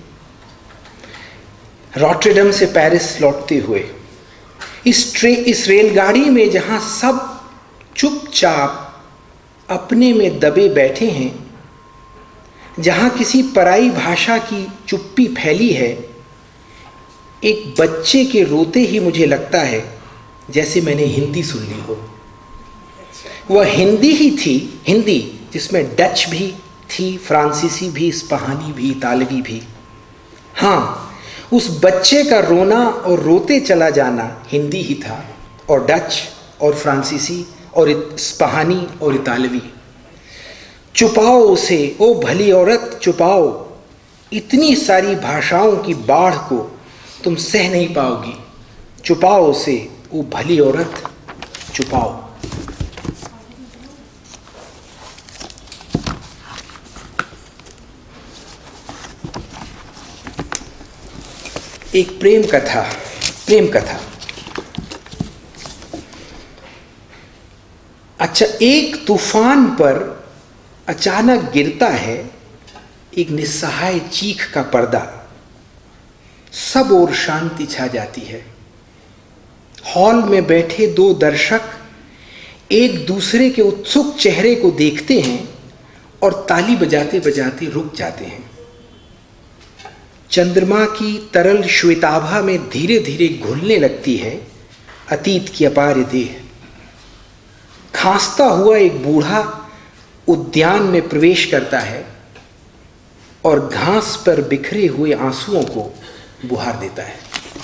रॉटरडम से पेरिस लौटते हुए इस ट्रे इस रेलगाड़ी में जहाँ सब चुपचाप अपने में दबे बैठे हैं, जहाँ किसी पराई भाषा की चुप्पी फैली है, एक बच्चे के रोते ही मुझे लगता है जैसे मैंने हिंदी सुन ली हो। वह हिंदी ही थी, हिंदी जिसमें डच भी थी, फ्रांसीसी भी, स्पहानी भी, इतालवी भी। हाँ, उस बच्चे का रोना और रोते चला जाना हिंदी ही था, और डच और फ्रांसीसी और स्पहानी और इतालवी। चुपाओ उसे, ओ भली औरत चुपाओ, इतनी सारी भाषाओं की बाढ़ को तुम सह नहीं पाओगी। चुपाओ उसे, ओ भली औरत चुपाओ। एक प्रेम कथा, प्रेम कथा। अच्छा, एक तूफान पर अचानक गिरता है एक निस्सहाय चीख का पर्दा। सब ओर शांति छा जाती है। हॉल में बैठे दो दर्शक एक दूसरे के उत्सुक चेहरे को देखते हैं और ताली बजाते बजाते रुक जाते हैं। चंद्रमा की तरल श्वेताभा में धीरे धीरे घुलने लगती है अतीत की अपार देह। खांसता हुआ एक बूढ़ा उद्यान में प्रवेश करता है और घास पर बिखरे हुए आंसुओं को बुहार देता है।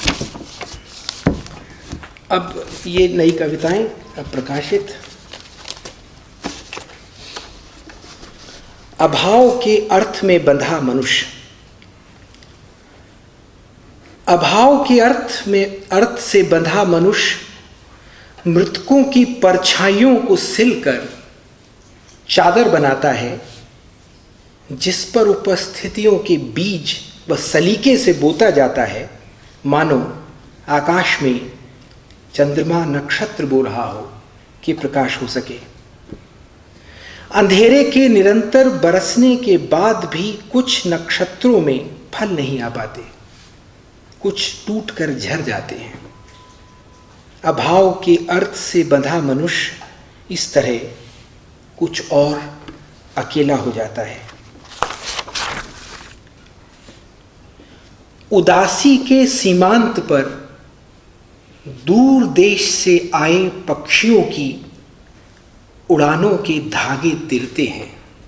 अब ये नई कविताएं अब प्रकाशित। अभाव के अर्थ में बंधा मनुष्य। अभाव के अर्थ में अर्थ से बंधा मनुष्य मृतकों की परछाइयों को सिलकर चादर बनाता है, जिस पर उपस्थितियों के बीज व सलीके से बोता जाता है, मानो आकाश में चंद्रमा नक्षत्र बो रहा हो कि प्रकाश हो सके। अंधेरे के निरंतर बरसने के बाद भी कुछ नक्षत्रों में फल नहीं आ पाते, कुछ टूटकर झर जाते हैं। अभाव के अर्थ से बंधा मनुष्य इस तरह कुछ और अकेला हो जाता है। उदासी के सीमांत पर दूर देश से आए पक्षियों की उड़ानों के धागे तिरते हैं।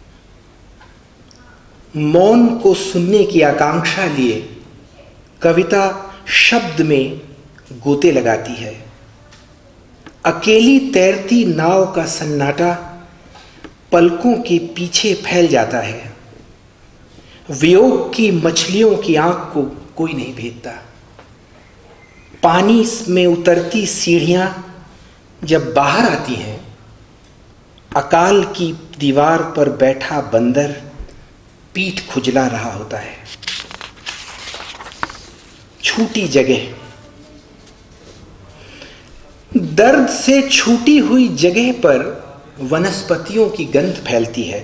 मौन को सुनने की आकांक्षा लिए कविता शब्द में गोते लगाती है। अकेली तैरती नाव का सन्नाटा पलकों के पीछे फैल जाता है। वियोग की मछलियों की आंख को कोई नहीं भेदता। पानी में उतरती सीढ़ियां जब बाहर आती हैं, अकाल की दीवार पर बैठा बंदर पीठ खुजला रहा होता है। छूटी जगह। दर्द से छूटी हुई जगह पर वनस्पतियों की गंध फैलती है।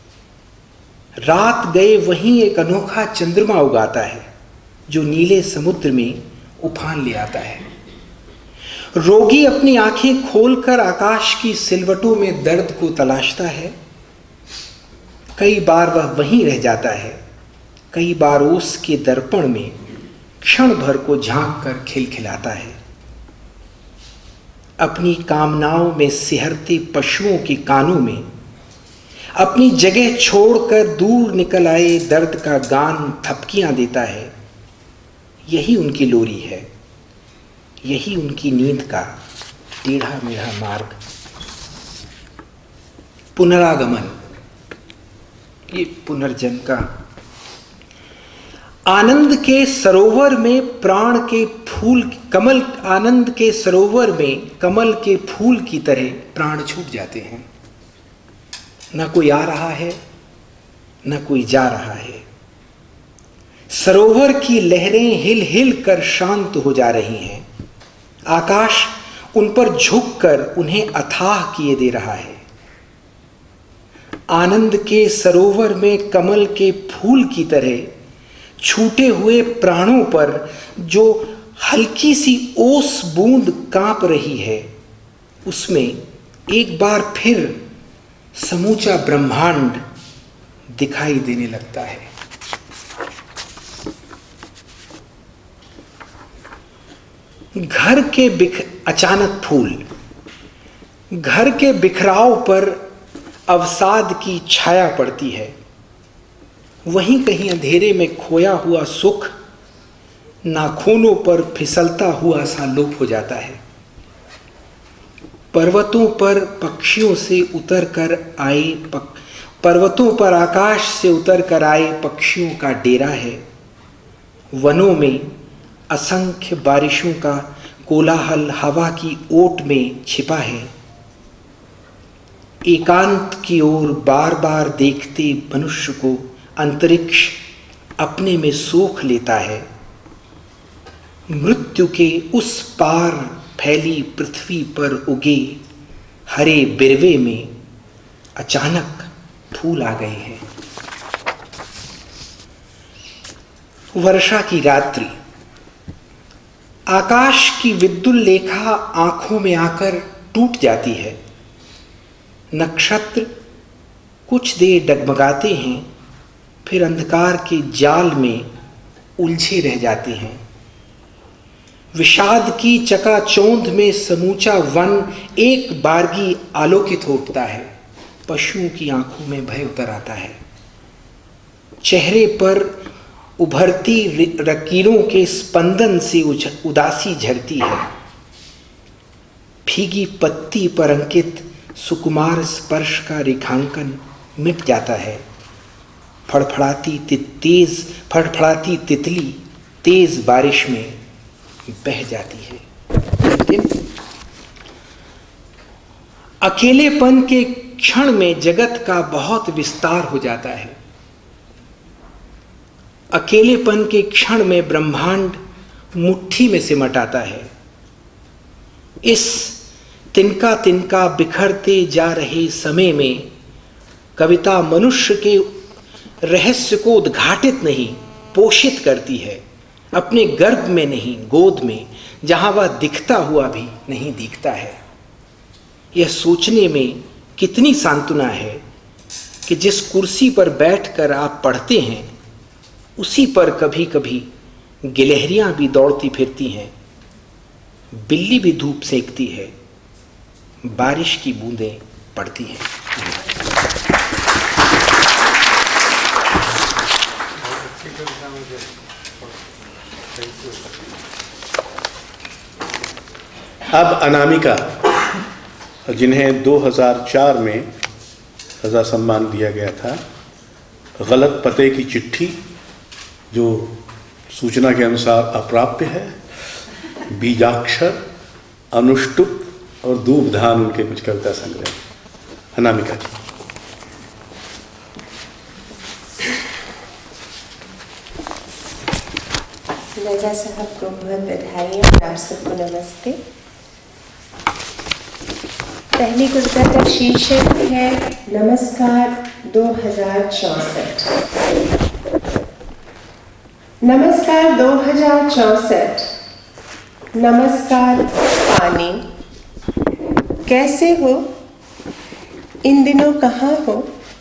रात गए वहीं एक अनोखा चंद्रमा उगाता है जो नीले समुद्र में उफान ले आता है। रोगी अपनी आंखें खोलकर आकाश की सिलवटों में दर्द को तलाशता है। कई बार वह वहीं रह जाता है, कई बार ओस के दर्पण में क्षण भर को झांक कर खिलखिलाता है। अपनी कामनाओं में सिहरते पशुओं के कानों में अपनी जगह छोड़कर दूर निकल आए दर्द का गान थपकियां देता है। यही उनकी लोरी है, यही उनकी नींद का टेढ़ा मेढ़ा मार्ग। पुनरागमन, ये पुनर्जन्म का। आनंद के सरोवर में प्राण के फूल कमल आनंद के सरोवर में कमल के फूल की तरह प्राण छूट जाते हैं। न कोई आ रहा है, न कोई जा रहा है। सरोवर की लहरें हिल हिल कर शांत हो जा रही हैं। आकाश उन पर झुककर उन्हें अथाह किए दे रहा है। आनंद के सरोवर में कमल के फूल की तरह छूटे हुए प्राणों पर जो हल्की सी ओस बूंद कांप रही है, उसमें एक बार फिर समूचा ब्रह्मांड दिखाई देने लगता है। घर के बिख अचानक फूल, घर के बिखराव पर अवसाद की छाया पड़ती है। वहीं कहीं अंधेरे में खोया हुआ सुख नाखूनों पर फिसलता हुआ सा लोप हो जाता है। पर्वतों पर पक्षियों से उतर कर आए पक, पर्वतों पर आकाश से उतर कर आए पक्षियों का डेरा है। वनों में असंख्य बारिशों का कोलाहल हवा की ओट में छिपा है। एकांत की ओर बार बार देखते मनुष्य को अंतरिक्ष अपने में सोख लेता है। मृत्यु के उस पार फैली पृथ्वी पर उगे हरे बिरवे में अचानक फूल आ गए हैं। वर्षा की रात्रि, आकाश की विद्युल लेखा आंखों में आकर टूट जाती है। नक्षत्र कुछ देर डगमगाते हैं, फिर अंधकार के जाल में उलझे रह जाते हैं। विषाद की चकाचौंध में समूचा वन एक बारगी आलोकित होता है। पशुओं की आंखों में भय उतर आता है। चेहरे पर उभरती लकीरों के स्पंदन से उदासी झरती है। भीगी पत्ती पर अंकित सुकुमार स्पर्श का रेखांकन मिट जाता है। फड़फड़ाती तेज फड़फड़ाती तितली तेज बारिश में बह जाती है। लेकिन अकेलेपन के क्षण में जगत का बहुत विस्तार हो जाता है। अकेलेपन के क्षण में ब्रह्मांड मुट्ठी में सिमट आता है। इस तिनका तिनका बिखरते जा रहे समय में कविता मनुष्य के रहस्य को उद्घाटित नहीं, पोषित करती है। अपने गर्भ में नहीं, गोद में, जहां वह दिखता हुआ भी नहीं दिखता है। यह सोचने में कितनी सांत्वना है कि जिस कुर्सी पर बैठकर आप पढ़ते हैं उसी पर कभी कभी गिलहरियां भी दौड़ती फिरती हैं, बिल्ली भी धूप सेकती है, बारिश की बूंदें पड़ती हैं। अब अनामिका, जिन्हें दो हज़ार चार में सजा सम्मान दिया गया था, गलत पते की चिट्ठी जो सूचना के अनुसार अप्राप्य है, बीजाक्षर, अनुष्टुप और दूबधान उनके कुछ कविता संग्रह। अनामिका जी। रजा साहब को बहुत बधाई और आप सबको नमस्ते। पहली कविता का शीर्षक है नमस्कार दो हजार चौसठ। नमस्कार दो हजार चौसठ। नमस्कार पानी, कैसे हो? इन दिनों कहाँ हो?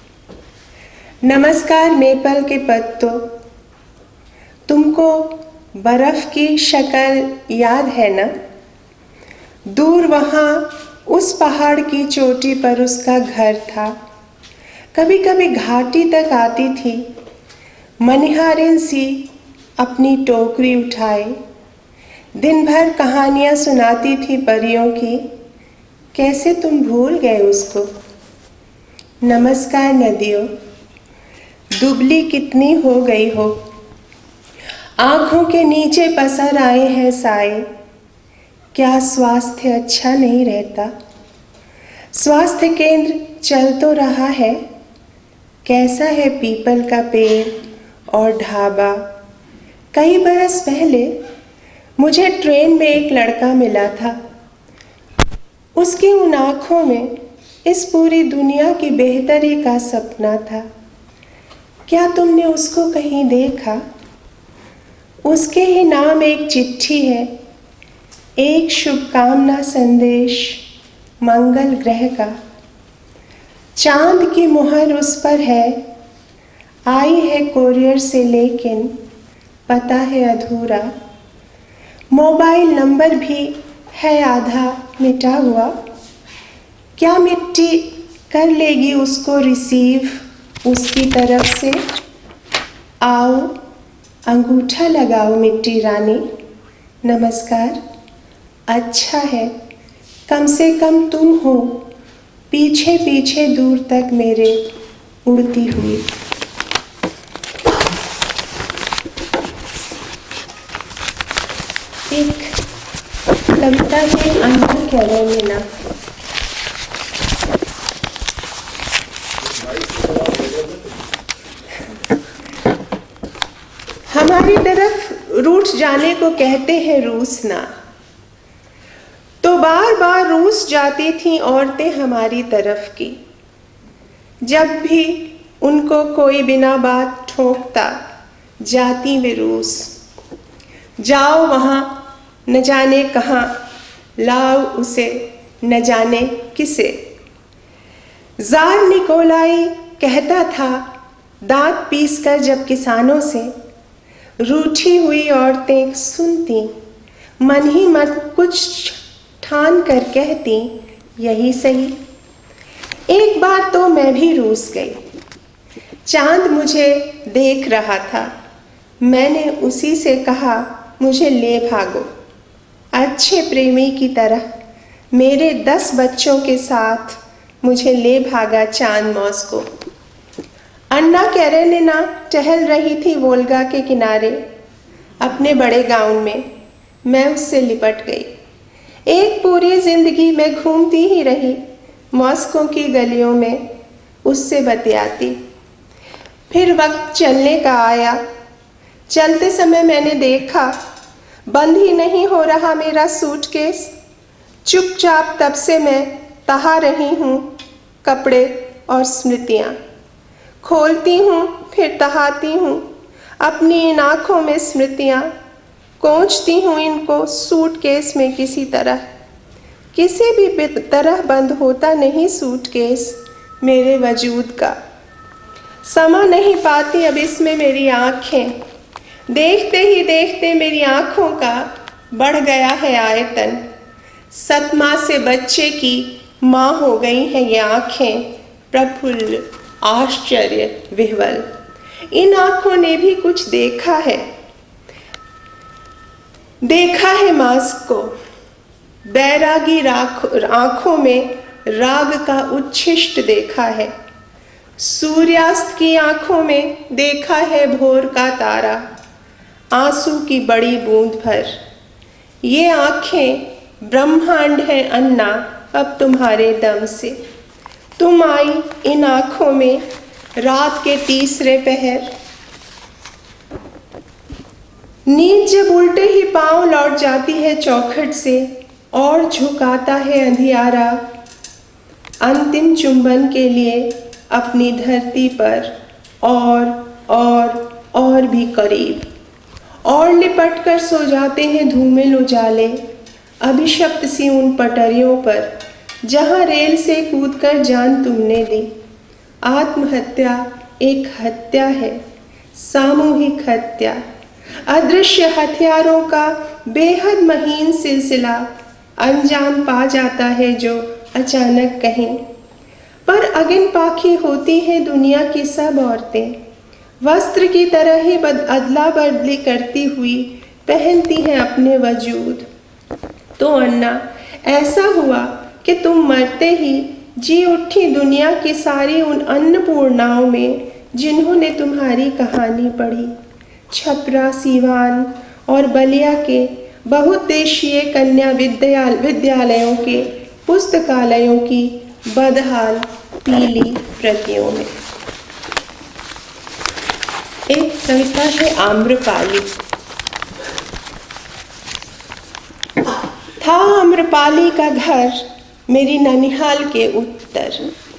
नमस्कार मेपल के पत्तों, तुमको बर्फ की शक्ल याद है ना? दूर वहाँ उस पहाड़ की चोटी पर उसका घर था। कभी कभी घाटी तक आती थी, मनिहारिन सी अपनी टोकरी उठाए। दिन भर कहानियाँ सुनाती थी परियों की, कैसे तुम भूल गए उसको? नमस्कार नदियों, दुबली कितनी हो गई हो, आँखों के नीचे पसर आए हैं साए। क्या स्वास्थ्य अच्छा नहीं रहता? स्वास्थ्य केंद्र चल तो रहा है, कैसा है पीपल का पेड़ और ढाबा? कई बरस पहले मुझे ट्रेन में एक लड़का मिला था। उसकी उन आँखों में इस पूरी दुनिया की बेहतरी का सपना था। क्या तुमने उसको कहीं देखा? उसके ही नाम एक चिट्ठी है, एक शुभकामना संदेश मंगल ग्रह का। चांद की मुहर उस पर है, आई है कोरियर से लेकिन पता है अधूरा। मोबाइल नंबर भी है आधा मिटा हुआ। क्या मिट्टी कर लेगी उसको रिसीव उसकी तरफ से? आओ अंगूठा लगाओ मिट्टी रानी, नमस्कार। अच्छा है कम से कम तुम हो पीछे पीछे दूर तक मेरे उड़ती हुई। एक कविता है अन्ना कैरेनिना। हमारी तरफ रूठ जाने को कहते हैं रूसना, तो बार बार रूस जाती थीं औरतें हमारी तरफ की। जब भी उनको कोई बिना बात ठोकता जाती वे रूस। जाओ वहाँ न जाने कहाँ, लाओ उसे न जाने किसे। जार निकोलाई कहता था दांत पीसकर जब किसानों से, रूठी हुई औरतें सुनती मन ही मन कुछ ठान कर कहती यही सही। एक बार तो मैं भी रूस गई। चांद मुझे देख रहा था। मैंने उसी से कहा मुझे ले भागो। अच्छे प्रेमी की तरह मेरे दस बच्चों के साथ मुझे ले भागा चांद मॉस्को। अन्ना कैरेनिना टहल रही थी वोल्गा के किनारे अपने बड़े गाउन में। मैं उससे लिपट गई। एक पूरी जिंदगी में घूमती ही रही मॉस्को की गलियों में, उससे बतियाती। फिर वक्त चलने का आया। चलते समय मैंने देखा बंद ही नहीं हो रहा मेरा सूटकेस। चुपचाप तब से मैं तहा रही हूँ कपड़े और स्मृतियाँ। खोलती हूँ फिर तहाती हूँ अपनी इन आँखों में स्मृतियाँ। कोंचती हूँ इनको सूटकेस में किसी तरह। किसी भी तरह बंद होता नहीं सूटकेस मेरे वजूद का। समा नहीं पाती अब इसमें मेरी आँखें। देखते ही देखते मेरी आँखों का बढ़ गया है आयतन। सत माह से बच्चे की माँ हो गई हैं ये आँखें प्रफुल्ल आश्चर्य विह्वल। इन आँखों ने भी कुछ देखा है। देखा है मास्क को। बैरागी आँखों में राग का उच्छिष्ट देखा है। सूर्यास्त की आँखों में देखा है भोर का तारा, आंसू की बड़ी बूंद भर। ये आँखें ब्रह्मांड है अन्ना अब तुम्हारे दम से। तुम आई इन आँखों में रात के तीसरे पहर। नींद जब उल्टे ही पांव लौट जाती है चौखट से और झुकाता है अंधियारा अंतिम चुंबन के लिए अपनी धरती पर, और और और भी करीब, और लिपट कर सो जाते हैं धूमिल उजाले अभिशप्त सी उन पटरियों पर जहां रेल से कूदकर जान तुमने दी। आत्महत्या एक हत्या है, सामूहिक हत्या, अदृश्य हथियारों का बेहद महीन सिलसिला अंजाम पा जाता है जो अचानक कहीं। पर अगिन पाखी होती है दुनिया की सब औरतें, वस्त्र की तरह ही बद अदला बदली करती हुई पहनती हैं अपने वजूद। तो अन्ना ऐसा हुआ कि तुम मरते ही जी उठी दुनिया की सारी उन अन्नपूर्णाओं में जिन्होंने तुम्हारी कहानी पढ़ी। छपरा, सीवान और बलिया के बहुउद्देशीय कन्या विद्या विद्यालयों के पुस्तकालयों की बदहाल पीली प्रतियों में। एक कविता है आम्रपाली। था आम्रपाली का घर मेरी ननिहाल के उत्तर।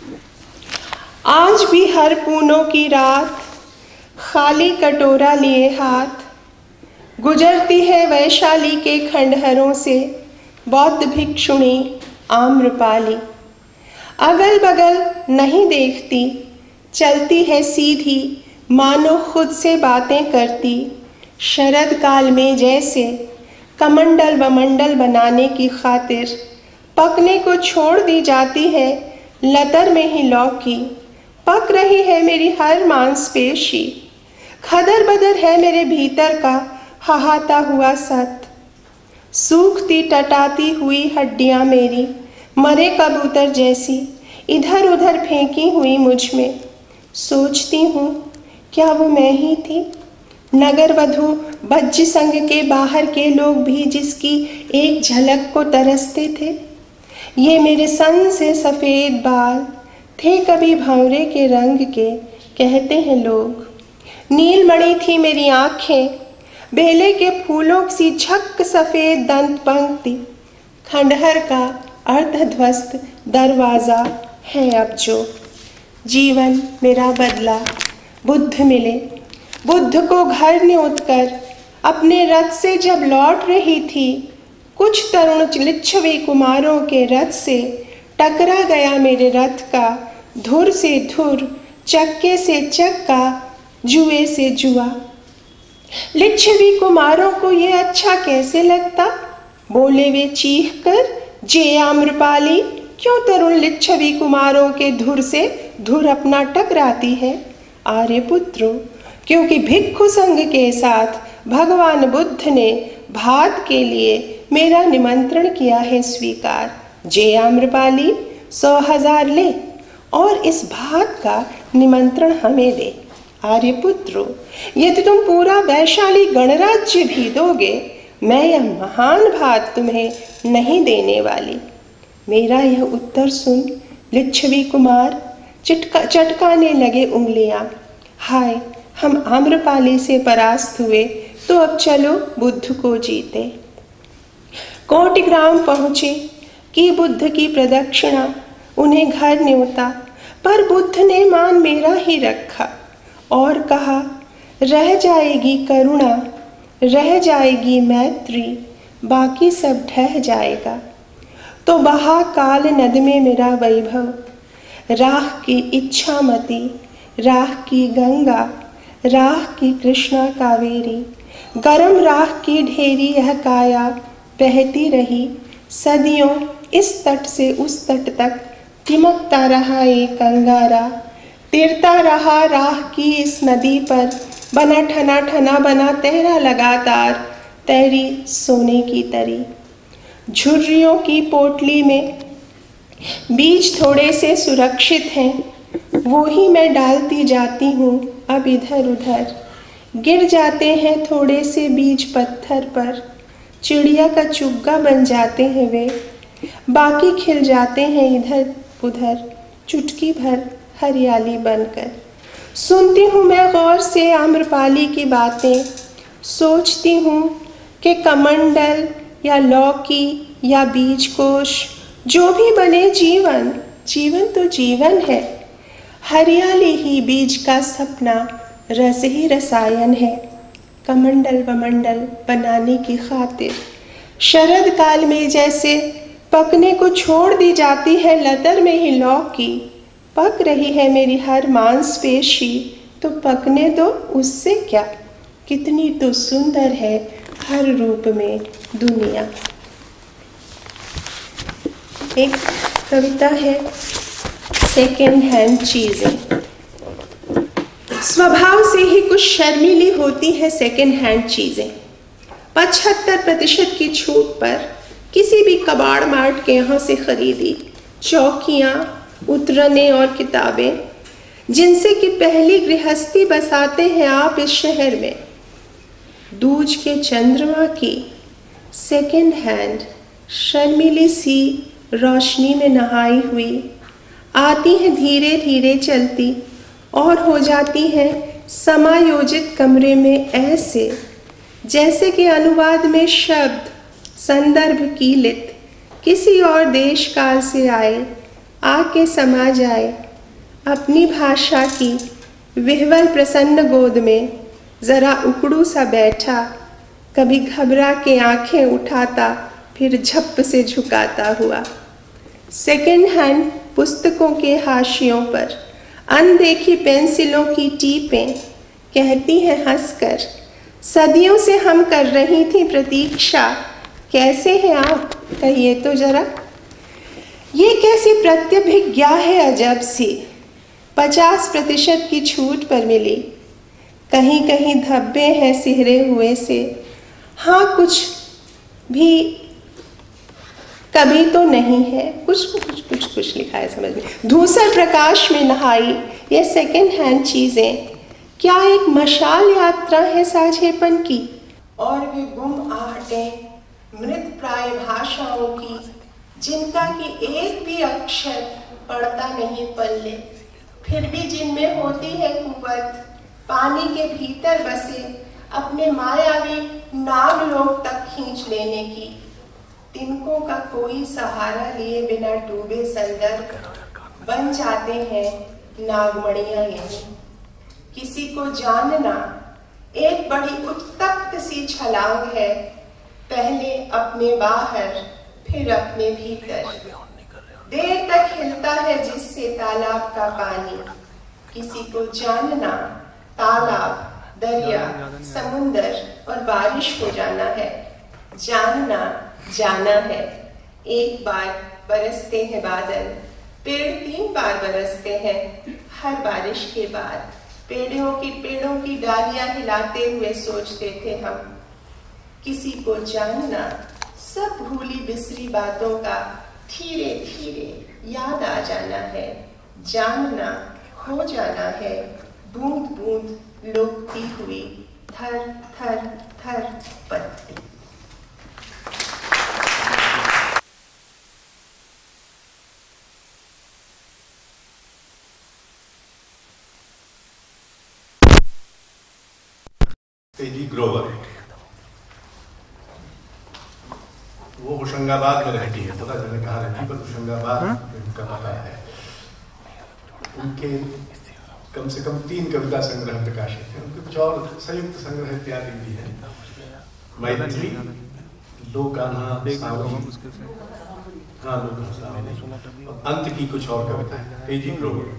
आज भी हर पूनों की रात खाली कटोरा लिए हाथ गुजरती है वैशाली के खंडहरों से बौद्ध भिक्षुणी आम्रपाली। अगल बगल नहीं देखती, चलती है सीधी मानो खुद से बातें करती, शरद काल में जैसे कमंडल वमंडल बनाने की खातिर पकने को छोड़ दी जाती है लतर में ही लौकी। पक रही है मेरी हर मांसपेशी, खदर बदर है मेरे भीतर का हहाता हुआ सत। सूखती टटाती हुई हड्डियां मेरी मरे कबूतर जैसी इधर उधर फेंकी हुई मुझ में। सोचती हूँ क्या वो मैं ही थी, नगर वधू बज्जी संघ के बाहर के लोग भी जिसकी एक झलक को तरसते थे। ये मेरे सन से सफ़ेद बाल थे कभी भंवरे के रंग के, कहते हैं लोग। नीलमणि थी मेरी आँखें, बेले के फूलों सी झक सफ़ेद दंत पंक्ति। खंडहर का अर्धध्वस्त दरवाज़ा है अब जो। जीवन मेरा बदला, बुद्ध मिले। बुद्ध को घर न्योत कर अपने रथ से जब लौट रही थी, कुछ तरुण लिच्छवी कुमारों के रथ से टकरा गया मेरे रथ का। धुर से धुर, चक्के से चक्का, जुए से जुआ। लिच्छवी कुमारों को ये अच्छा कैसे लगता, बोले वे चीख कर, जे आम्रपाली क्यों तरुण लिच्छवी कुमारों के धुर से धुर अपना टकराती है। आर्यपुत्रों, क्योंकि भिक्षु संघ के साथ भगवान बुद्ध ने भात के लिए मेरा निमंत्रण किया है स्वीकार। जे आम्रपाली सौ हजार ले और इस भात का निमंत्रण हमें दे। आर्यपुत्रों, यदि तुम पूरा वैशाली गणराज्य भी दोगे, मैं यह महान भात तुम्हें नहीं देने वाली। मेरा यह उत्तर सुन लिच्छवी कुमार चिटका चटकाने लगे उंगलियां। हाय, हम आम्रपाली से परास्त हुए, तो अब चलो बुद्ध को जीते। कोटिग्राम पहुँचे कि बुद्ध की प्रदक्षिणा, उन्हें घर न्योता, पर बुद्ध ने मान मेरा ही रखा और कहा, रह जाएगी करुणा, रह जाएगी मैत्री, बाकी सब ढह जाएगा। तो बहा काल नद में मेरा वैभव, राह की इच्छामती, राह की गंगा, राह की कृष्णा कावेरी। गरम राह की ढेरी यह काया बहती रही सदियों, इस तट से उस तट तक चिमकता रहा एक अंगारा। तिरता रहा राह की इस नदी पर, बना ठना ठना बना तैरा लगातार, तैरी सोने की तरी। झुर्रियों की पोटली में बीज थोड़े से सुरक्षित हैं, वो ही मैं डालती जाती हूँ अब इधर उधर। गिर जाते हैं थोड़े से बीज पत्थर पर, चिड़िया का चुग्गा बन जाते हैं वे, बाकी खिल जाते हैं इधर उधर चुटकी भर हरियाली बनकर। सुनती हूँ मैं गौर से आम्रपाली की बातें, सोचती हूँ कि कमंडल या लौकी या बीजकोश, जो भी बने जीवन, जीवन तो जीवन है। हरियाली ही बीज का सपना, रस ही रसायन है। कमंडल वमंडल बनाने की खातिर शरद काल में जैसे पकने को छोड़ दी जाती है लतर में ही लौकी। पक रही है मेरी हर मांसपेशी, तो पकने दो, उससे क्या। कितनी तो सुंदर है हर रूप में दुनिया। एक कविता है सेकेंड हैंड चीजें। स्वभाव से ही कुछ शर्मीली होती है सेकेंड हैंड चीजें। पचहत्तर प्रतिशत की छूट पर किसी भी कबाड़ मार्ट के यहाँ से खरीदी चौकियाँ, उतरने और किताबें, जिनसे कि पहली गृहस्थी बसाते हैं आप इस शहर में। दूज के चंद्रमा की सेकेंड हैंड शर्मीली सी रोशनी में नहाई हुई आती है, धीरे धीरे चलती और हो जाती है समायोजित कमरे में ऐसे जैसे कि अनुवाद में शब्द संदर्भ की लित किसी और देश काल से आए, आके समा जाए अपनी भाषा की विह्वल प्रसन्न गोद में। जरा उकड़ू सा बैठा, कभी घबरा के आंखें उठाता, फिर झप से झुकाता हुआ। सेकेंड हैंड पुस्तकों के हाशियों पर अनदेखी पेंसिलों की टीपें कहती है हंसकर, सदियों से हम कर रही थी प्रतीक्षा, कैसे हैं आप, कहिए तो जरा। ये कैसी प्रत्यभिज्ञा है अजब सी, पचास प्रतिशत की छूट पर मिली, कहीं कहीं धब्बे हैं सिहरे हुए से, हाँ कुछ भी कभी तो नहीं है, कुछ कुछ कुछ कुछ लिखा है समझ में। धूसर प्रकाश में नहाई ये सेकेंड हैंड चीजें, क्या एक मशाल यात्रा है साझेपन की, और वे गुम आहटें मृत प्राय भाषाओं की, जिनका कि एक भी अक्षर पड़ता नहीं पल्ले, फिर भी जिनमें होती है कुवत पानी के भीतर बसे अपने मायावी नागलोक तक खींच लेने की। तिनकों का कोई सहारा लिए बिना डूबे संदर्भ बन जाते हैं नागमणियां यहीं। किसी को जानना एक बड़ी उत्तप्त सी छलांग है, पहले अपने बाहर फिर अपने भीतर, देर तक हिलता है जिससे तालाब का पानी। किसी को जानना तालाब, दरिया, समुंदर और बारिश हो जाना है, जानना जाना है। एक बार बरसते हैं बादल, पेड़ तीन बार बरसते हैं, हर बारिश के बाद पेड़ों की पेड़ों की डालियां हिलाते हुए सोचते थे हम। किसी को जानना सब भूली बिसरी बातों का धीरे धीरे याद आ जाना है, जानना हो जाना है बूंद बूंद लुढ़कती हुई थर थर थर पत्ती। तेजी ग्रोवर वो होशंगाबाद में रहती है, पता चले कहाँ रहती, पर होशंगाबाद उनका पता है। उनके कम से कम तीन कविता संग्रह प्रकाशित हैं, उनके कुछ और संयुक्त संग्रह इत्यादि भी हैं। मैत्री, लोकान्हा, हाँ लोकान्हा, अंत की कुछ और कविताएं। तेजी ग्रोवर।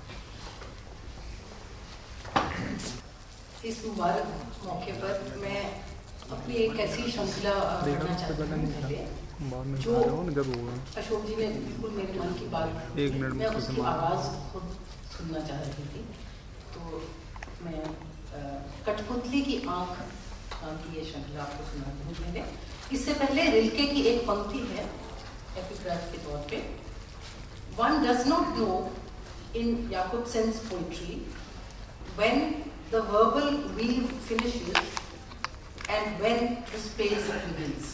इस मुबारक मौके पर मैं अपनी एक ऐसी श्रृंखला करना चाहती हूँ जो अशोक जी ने बिल्कुल मेरे मन की बात, मैं उसकी आवाज़ खुद सुनना चाह रही थी। तो मैं कठपुतली की आंख नाम की ये श्रृंखला आपको सुनाती हूँ। मैंने इससे पहले रिल्के की एक पंक्ति है एपिग्राफ के तौर पे, one does not know in याकुबसेंस poetry when the verbal weave finishes and when the space begins.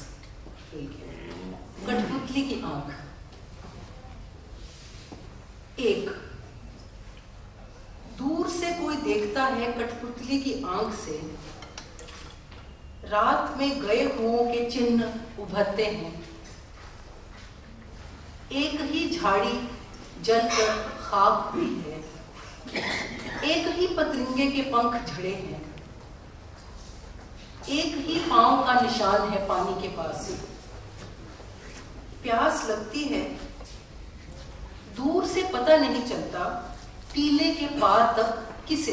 कठपुतली की आंख। एक, दूर से कोई देखता है कठपुतली की आंख से, रात में गए हुओं के चिन्ह उभरते हैं, एक ही झाड़ी जलकर खाक हुई है, एक ही पतंगे के पंख झड़े हैं, एक ही पांव का निशान है पानी के पास। प्यास लगती है, दूर से पता नहीं चलता टीले के पार तक किसे,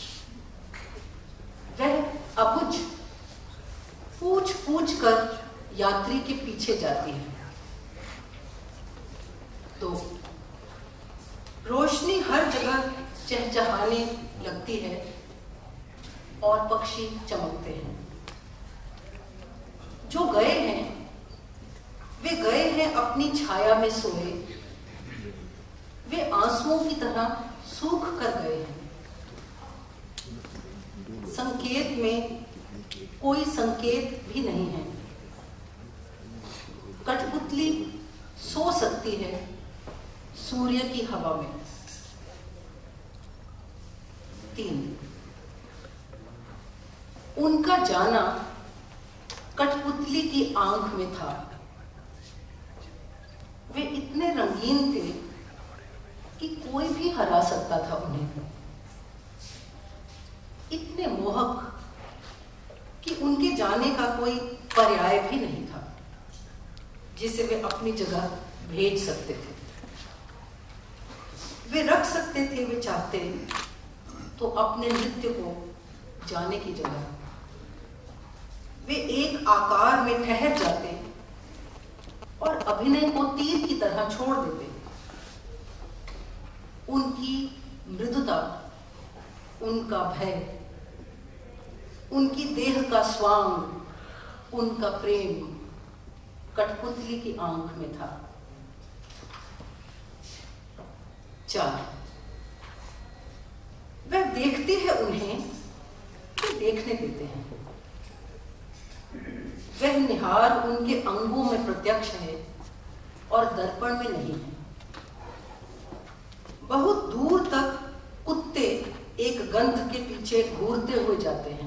वह अबुझ पूछ पूछ कर यात्री के पीछे जाती है। तो रोशनी हर जगह चहचहाने लगती है और पक्षी चमकते हैं। जो गए हैं वे गए हैं अपनी छाया में सोए, वे आंसुओं की तरह सूख कर गए हैं। संकेत में कोई संकेत भी नहीं है। कठपुतली सो सकती है सूर्य की हवा में। तीन, उनका जाना कठपुतली की आंख में था। वे इतने रंगीन थे कि कोई भी हरा सकता था उन्हें, इतने मोहक कि उनके जाने का कोई पर्याय भी नहीं था जिसे वे अपनी जगह भेज सकते थे। वे रख सकते थे वे चाहते तो अपने नृत्य को जाने की जगह वे एक आकार में ठहर जाते और अभिनय को तीर की तरह छोड़ देते। उनकी मृदुता, उनका भय, उनकी देह का स्वांग, उनका प्रेम कठपुतली की आंख में था। चार, वह देखती है उन्हें कि देखने देते हैं। वह निहार उनके अंगों में प्रत्यक्ष है और दर्पण में नहीं है। बहुत दूर तक कुत्ते एक गंध के पीछे घूरते हुए जाते हैं।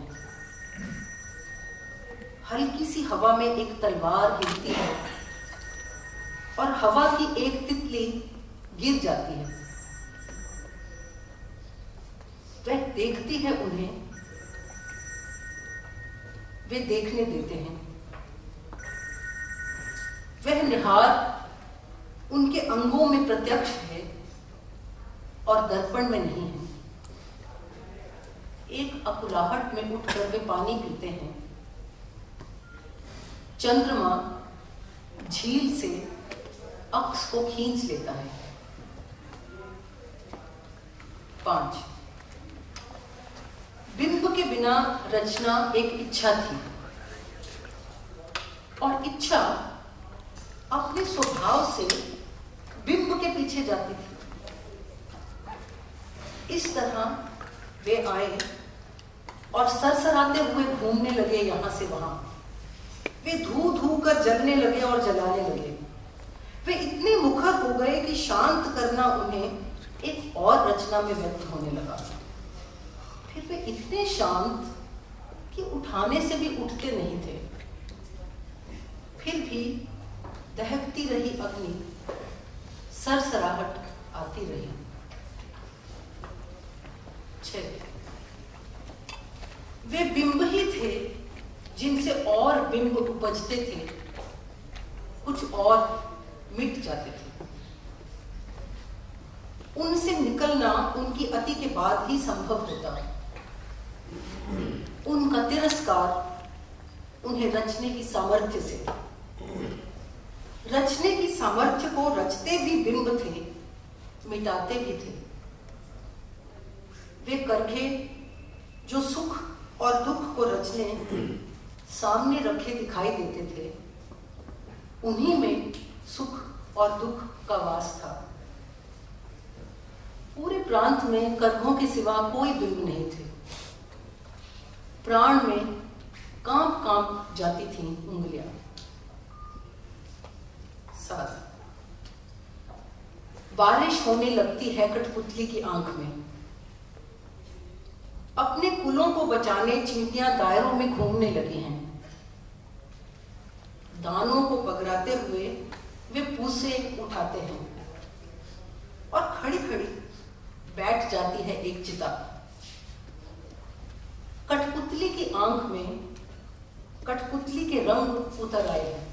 हल्की सी हवा में एक तलवार हिलती है और हवा की एक तितली गिर जाती है। वह देखती है उन्हें, वे देखने देते हैं। वह निहार उनके अंगों में प्रत्यक्ष है और दर्पण में नहीं है। एक अकुलाहट में उठकर वे पानी पीते हैं। चंद्रमा झील से अक्स को खींच लेता है। पांच, बिंब के बिना रचना एक इच्छा थी और इच्छा अपने स्वभाव से बिंब के पीछे जाती थी। इस तरह वे आए और सरसराते हुए घूमने लगे यहां से वहां। वे धू धू कर जलने लगे और जलाने लगे। वे इतने मुखर हो गए कि शांत करना उन्हें एक और रचना में व्यक्त होने लगा। फिर वे इतने शांत कि उठाने से भी उठते नहीं थे। फिर भी दहकती रही अग्नि, सरसराहट आती रही। छह, वे बिंब ही थे जिनसे और बिंब उपजते थे, कुछ और मिट जाते थे। उनसे निकलना उनकी अति के बाद ही संभव होता। उनका तिरस्कार उन्हें रचने की सामर्थ्य से, रचने की सामर्थ्य को रचते भी बिंब थे, मिटाते भी थे। वे करखे जो सुख और दुख को रचने सामने रखे दिखाई देते थे, उन्हीं में सुख और दुख का वास था। पूरे प्रांत में करघों के सिवा कोई बिंब नहीं थे। प्राण में कांप कांप जाती थीं उंगलियां। सात, बारिश होने लगती है कठपुतली की आंख में। अपने कुलों को बचाने चींटियां दायरों में घूमने लगी हैं। दानों को पगराते हुए वे पूसे उठाते हैं और खड़ी खड़ी बैठ जाती है एक चिता। कठपुतली की आंख में कठपुतली के रंग उतर आए हैं।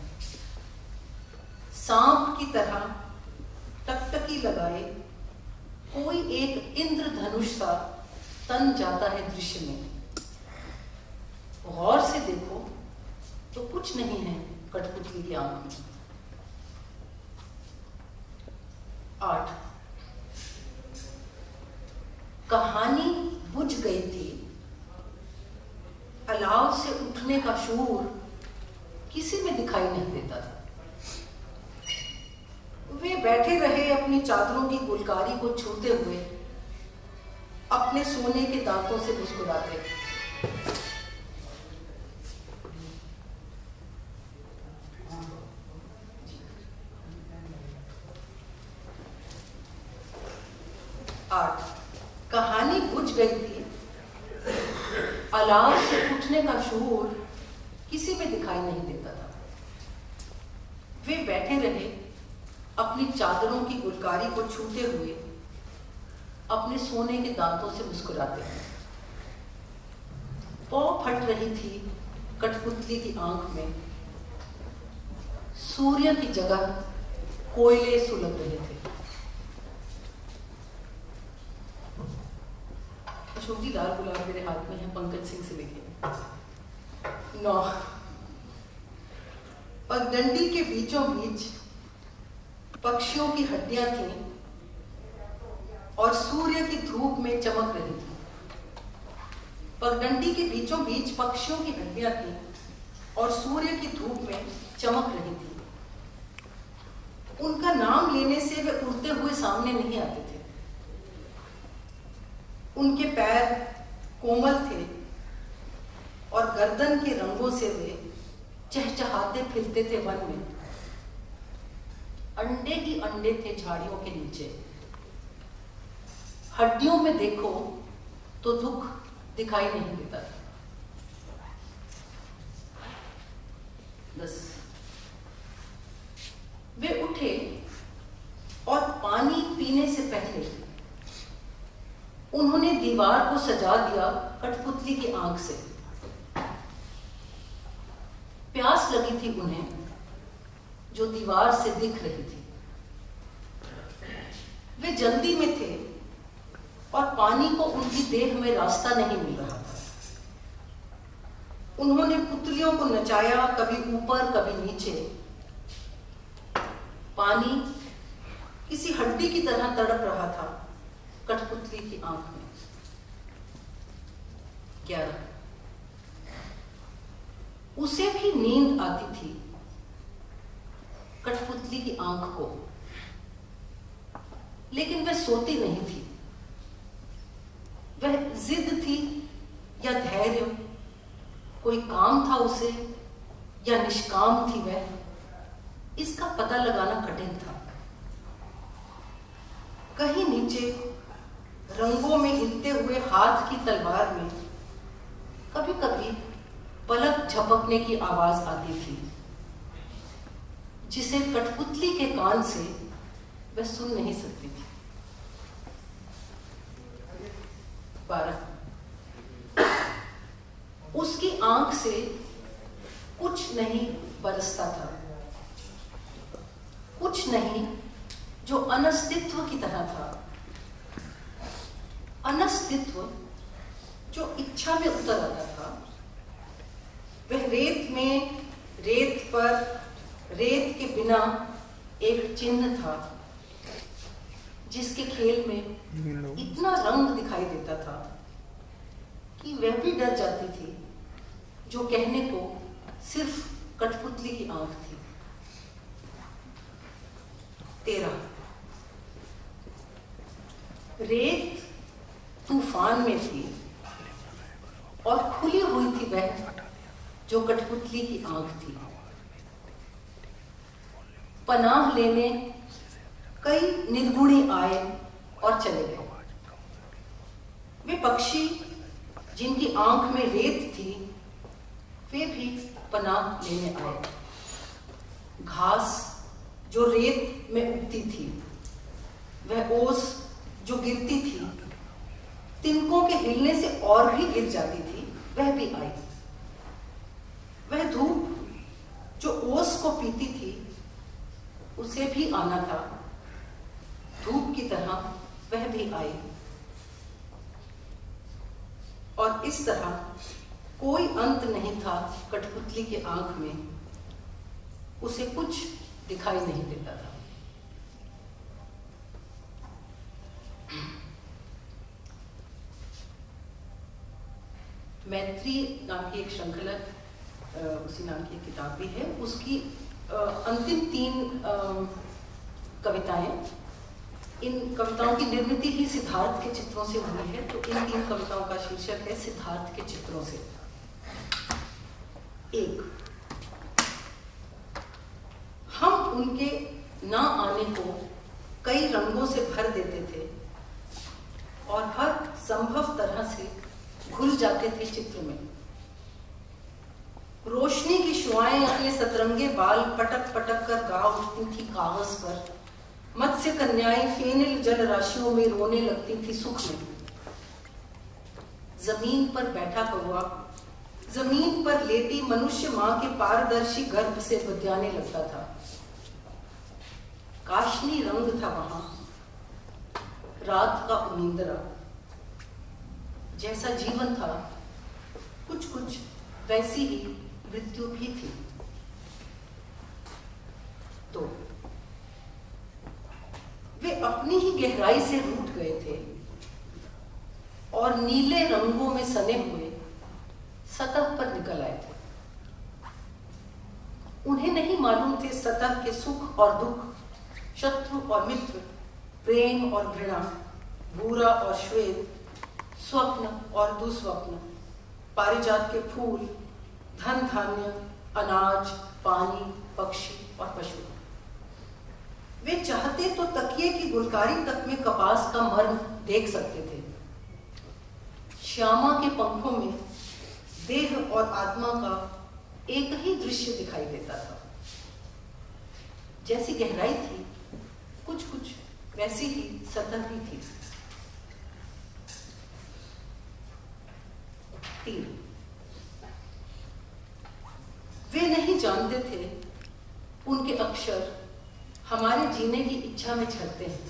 सांप की तरह टकटकी लगाए कोई एक इंद्रधनुष सा तन जाता है दृश्य में। गौर से देखो तो कुछ नहीं है कठपुतली की आंख में। आठ, कहानी बुझ गई थी। अलाव से उठने का शूर किसी में दिखाई नहीं देता था। वे बैठे रहे अपनी चादरों की गुलकारी को छूते हुए, अपने सोने के दांतों से मुस्कुराते। आठ, कहानी बुझ गई थी। अलाव से उठने का शूर किसी में दिखाई नहीं देता था। वे बैठे रहे अपनी चादरों की गुलकारी को छूते हुए, अपने सोने के दांतों से मुस्कुराते। पौ फट रही थी कठपुतली की आंख में। सूर्य की जगह कोयले सुलग रहे थे। अशोक जी लाल गुलाब मेरे हाथ में है, पंकज सिंह से लिखे। नौ, पगडंडी के बीचों बीच पक्षियों की हड्डियां थीं और सूर्य की धूप में चमक रही थी। पगडंडी के बीचों बीच पक्षियों की हड्डियां थीं और सूर्य की धूप में चमक रही थी। उनका नाम लेने से वे उड़ते हुए सामने नहीं आते थे। उनके पैर कोमल थे और गर्दन के रंगों से वे चहचहाते फिरते थे वन में। अंडे ही अंडे थे झाड़ियों के नीचे। हड्डियों में देखो तो दुख दिखाई नहीं देता था। दस, वे उठे और पानी पीने से पहले उन्होंने दीवार को सजा दिया कठपुतली की आंख से। प्यास लगी थी उन्हें जो दीवार से दिख रही थी। वे जल्दी में थे और पानी को उनकी देह में रास्ता नहीं मिल रहा था। उन्होंने पुतलियों को नचाया, कभी ऊपर कभी नीचे। पानी किसी हड्डी की तरह तड़प रहा था कठपुतली की आंख में। ग्यारह, उसे भी नींद आती थी कठपुतली की आंख को, लेकिन वह सोती नहीं थी। वह जिद थी या धैर्य, कोई काम था उसे या निष्काम थी वह, इसका पता लगाना कठिन था। कहीं नीचे रंगों में हिलते हुए हाथ की तलवार में कभी कभी पलक झपकने की आवाज आती थी, जिसे कठपुतली के कान से वह सुन नहीं सकती थी। बारह, उसकी आंख से कुछ नहीं बरसता था, कुछ नहीं जो अनस्तित्व की तरह था। अनस्तित्व जो इच्छा में उतर आता था। वह रेत में, रेत पर, रेत के बिना एक चिन्ह था, जिसके खेल में इतना रंग दिखाई देता था कि वह भी डर जाती थी जो कहने को सिर्फ कठपुतली की आंख थी। तेरह, रेत तूफान में थी और खुली हुई थी वह जो कठपुतली की आंख थी। पनाह लेने कई निर्गुणी आए और चले गए। वे पक्षी जिनकी आंख में रेत थी, वे भी पनाह लेने आए। घास जो रेत में उगती थी, वह ओस जो गिरती थी, तिनकों के हिलने से और भी गिर जाती थी, वह भी आई। वह धूप जो ओस को पीती थी, उसे भी आना था। धूप की तरह वह भी आई। और इस तरह कोई अंत नहीं था कठपुतली की आंख में। उसे कुछ दिखाई नहीं देता था। मैत्री नाम की एक श्रृंखला, उसी नाम की एक किताब भी है। उसकी अंतिम तीन कविताएं, इन कविताओं की निर्मित ही सिद्धार्थ के चित्रों से हुई है, तो इन तीन कविताओं का शीर्षक है सिद्धार्थ के चित्रों से। एक, हम उनके ना आने को कई रंगों से भर देते थे और हर संभव तरह से घुल जाते थे चित्र में। रोशनी की शुआएं अपने सतरंगे बाल पटक पटक कर गा उठती थी कागज पर। मत्स्य कन्याएं फेनिल जल राशियों में रोने लगती थी सुख में। जमीन पर बैठा कौवा जमीन पर लेटी मनुष्य मां के पारदर्शी गर्भ से बतियाने लगता था। काशनी रंग था वहां, रात का उनींदरा। जैसा जीवन था, कुछ कुछ वैसी ही मृत्यु भी थी। तो वे अपनी ही गहराई से रूठ गए थे और नीले रंगों में सने हुए सतह पर निकल आए थे। उन्हें नहीं मालूम थे सतह के सुख और दुख, शत्रु और मित्र, प्रेम और घृणा, भूरा और श्वेत, स्वप्न और दुस्वप्न, पारिजात के फूल, धन धान्य, अनाज, पानी, पक्षी और पशु। वे चाहते तो तकिए की गुलकारी तक में कपास का मर्म देख सकते थे। श्यामा के पंखों में देह और आत्मा का एक ही दृश्य दिखाई देता था। जैसी गहराई थी, कुछ कुछ वैसी ही सतह भी थी। तीन, वे नहीं जानते थे उनके अक्षर हमारे जीने की इच्छा में छलते हैं।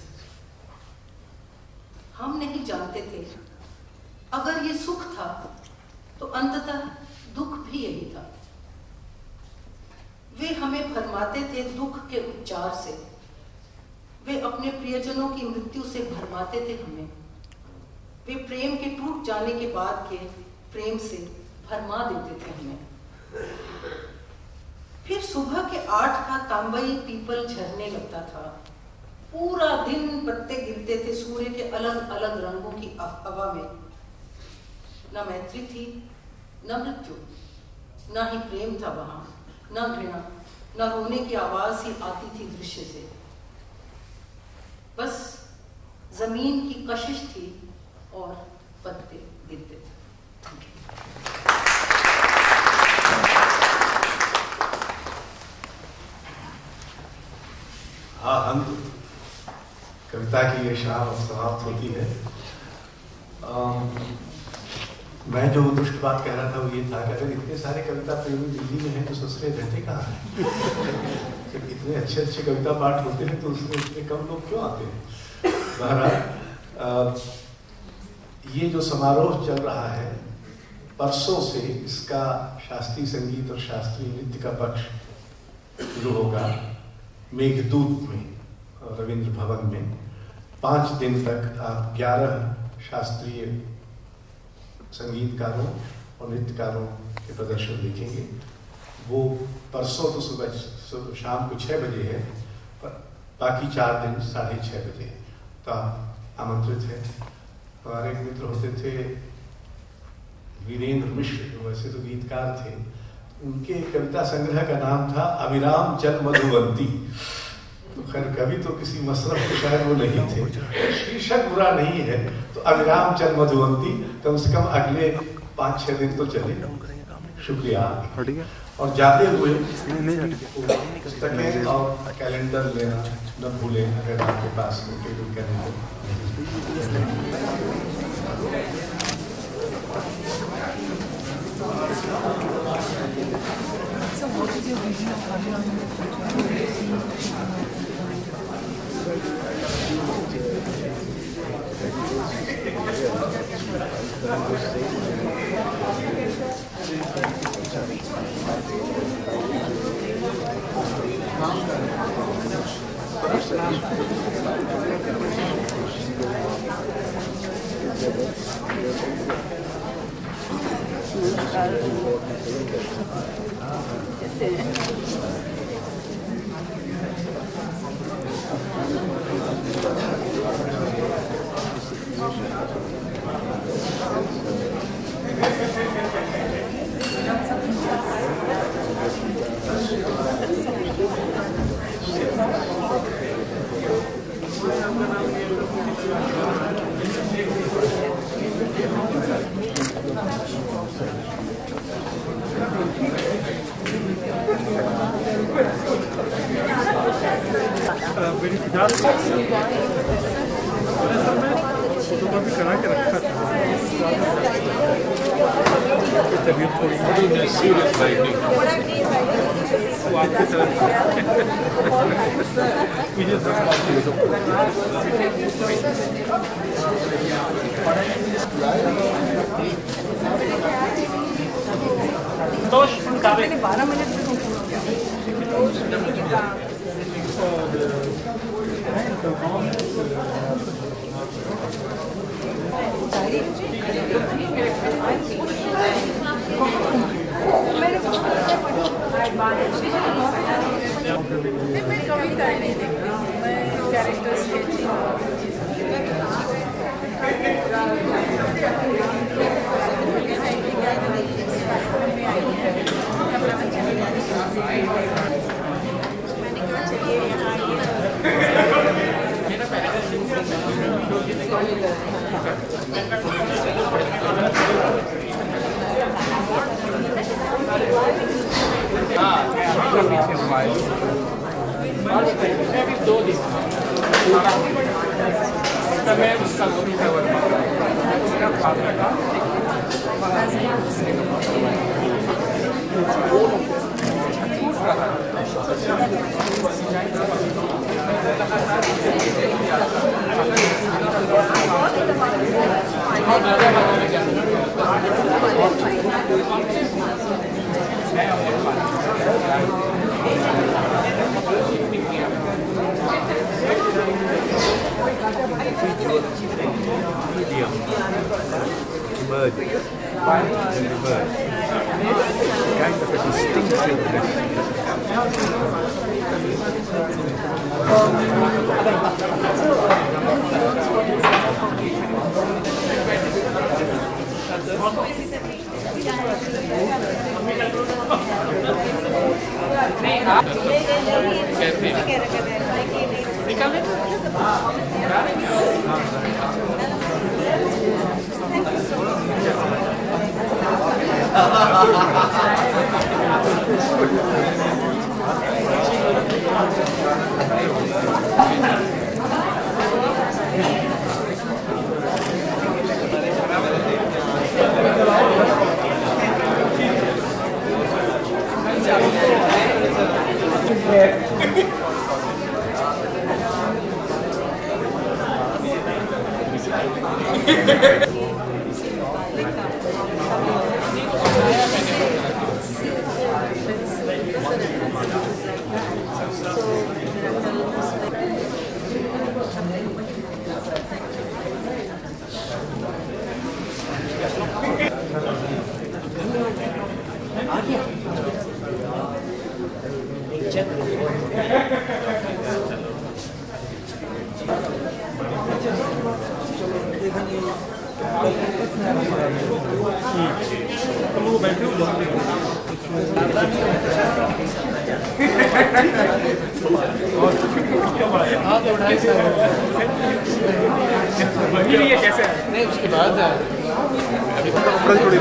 हम नहीं जानते थे अगर ये सुख था तो अंततः दुख भी यही था। वे हमें भरमाते थे दुख के उपचार से, वे अपने प्रियजनों की मृत्यु से भरमाते थे हमें। वे प्रेम के टूट जाने के बाद के प्रेम से भरमा देते थे हमें। फिर सुबह के आठ का तांबई पीपल झरने लगता था। पूरा दिन पत्ते गिरते थे सूर्य के अलग अलग रंगों की हवा में। न मैत्री थी, न मृत्यु, न ही प्रेम था वहां, न घृणा, न रोने की आवाज ही आती थी दृश्य से। बस जमीन की कशिश थी और पत्ते गिरते थे। हाँ, अंत कविता की ये शाम अब समाप्त होती है। आम, मैं जो दुष्ट बात कह रहा था वो ये था कि अगर इतने सारे कविता प्रेमी दिल्ली में हैं तो ससुरे रहते कहाँ हैं? जब इतने अच्छे अच्छे कविता पाठ होते हैं तो उसमें इतने कम लोग क्यों आते हैं? बहरहाल ये जो समारोह चल रहा है, परसों से इसका शास्त्रीय संगीत और शास्त्रीय नृत्य का पक्ष शुरू होगा मेघदूत में, रविंद्र भवन में। पाँच दिन तक आप ग्यारह शास्त्रीय संगीतकारों और नृत्यकारों के प्रदर्शन देखेंगे। वो परसों तो सुबह शाम को छः बजे है, पर बाकी चार दिन साढ़े छः बजे है, तो आप आमंत्रित हैं। हमारे एक मित्र होते थे वीरेंद्र मिश्र, जो वैसे तो गीतकार थे, उनके कविता संग्रह का नाम था अविराम जल मधुवंती। तो खैर कवि तो किसी मसरफ के शायद वो नहीं थे, शीर्षक बुरा नहीं है, तो अविराम जल मधुवंती कम से कम अगले पाँच छः दिन तो चले। शुक्रिया। और जाते हुए पुस्तकें और कैलेंडर लेना न भूलें, अगर आपके पास टेबल कैलेंडर। फोटोकॉपी करा के रखा था, तबीयत थोड़ी सीरियस लाइटिंग वो आपकी तरफ मुझे सब मैंने बारह मिनट में कंक्लूड किया। मैं कविता नहीं देखती, मैं कैरेक्टर स्केचिंग दो दिन मैं उसका Bird and the bird. Kind of a distinctive कैसे नहीं उसके बाद अभी थोड़ी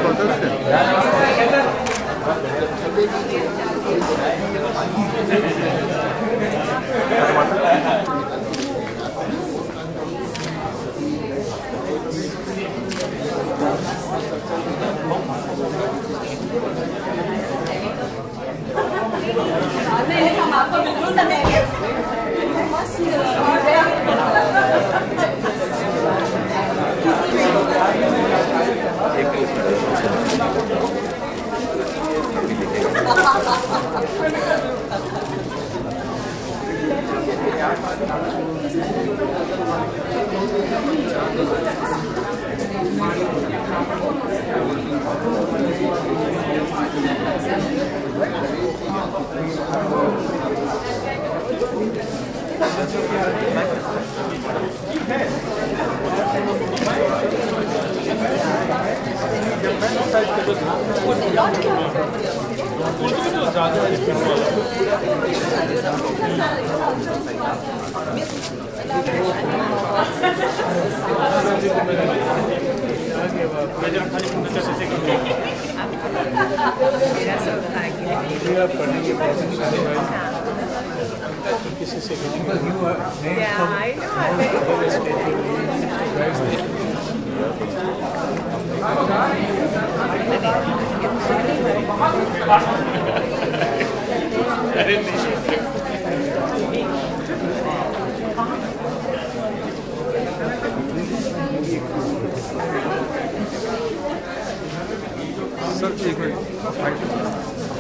सर एक मिनट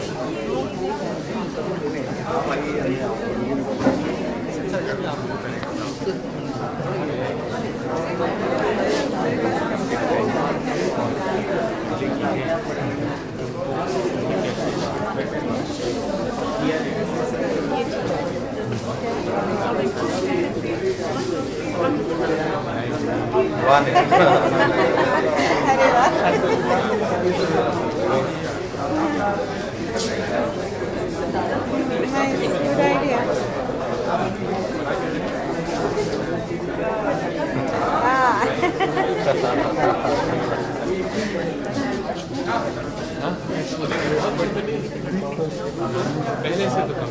पहले से तो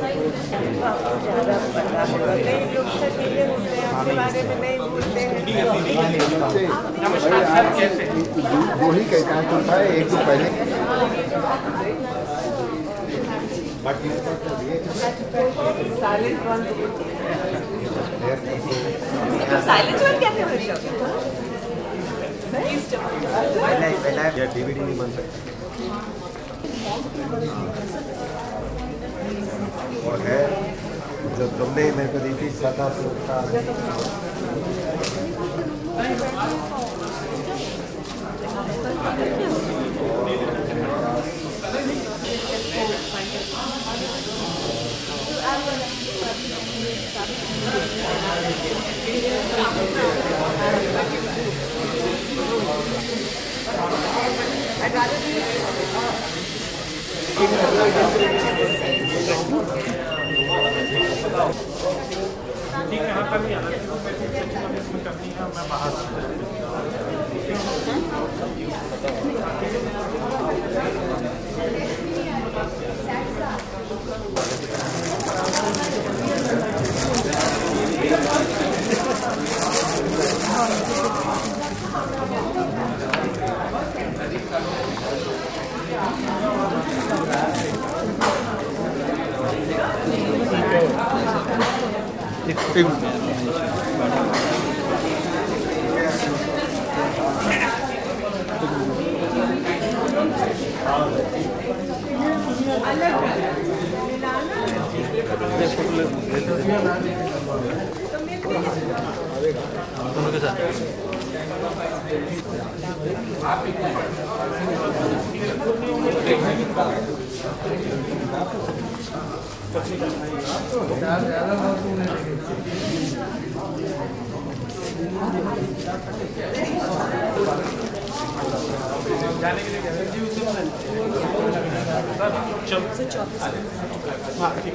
नमस्कार सर, कैसे वो ही कहता है था एक तो पहले साइलेंस वन क्या थे डीवीडी नहीं बन सकता और है जो तुमने मेरे को दी थी सदा सुखता ठीक है, यहाँ पर भी आना इसमें करनी है, मैं बाहर दोनों के साथ जाने के लिए चौबीस हाँ ठीक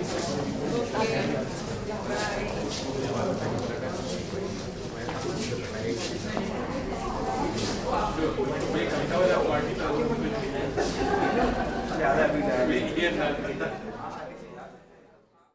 ज़्यादा भी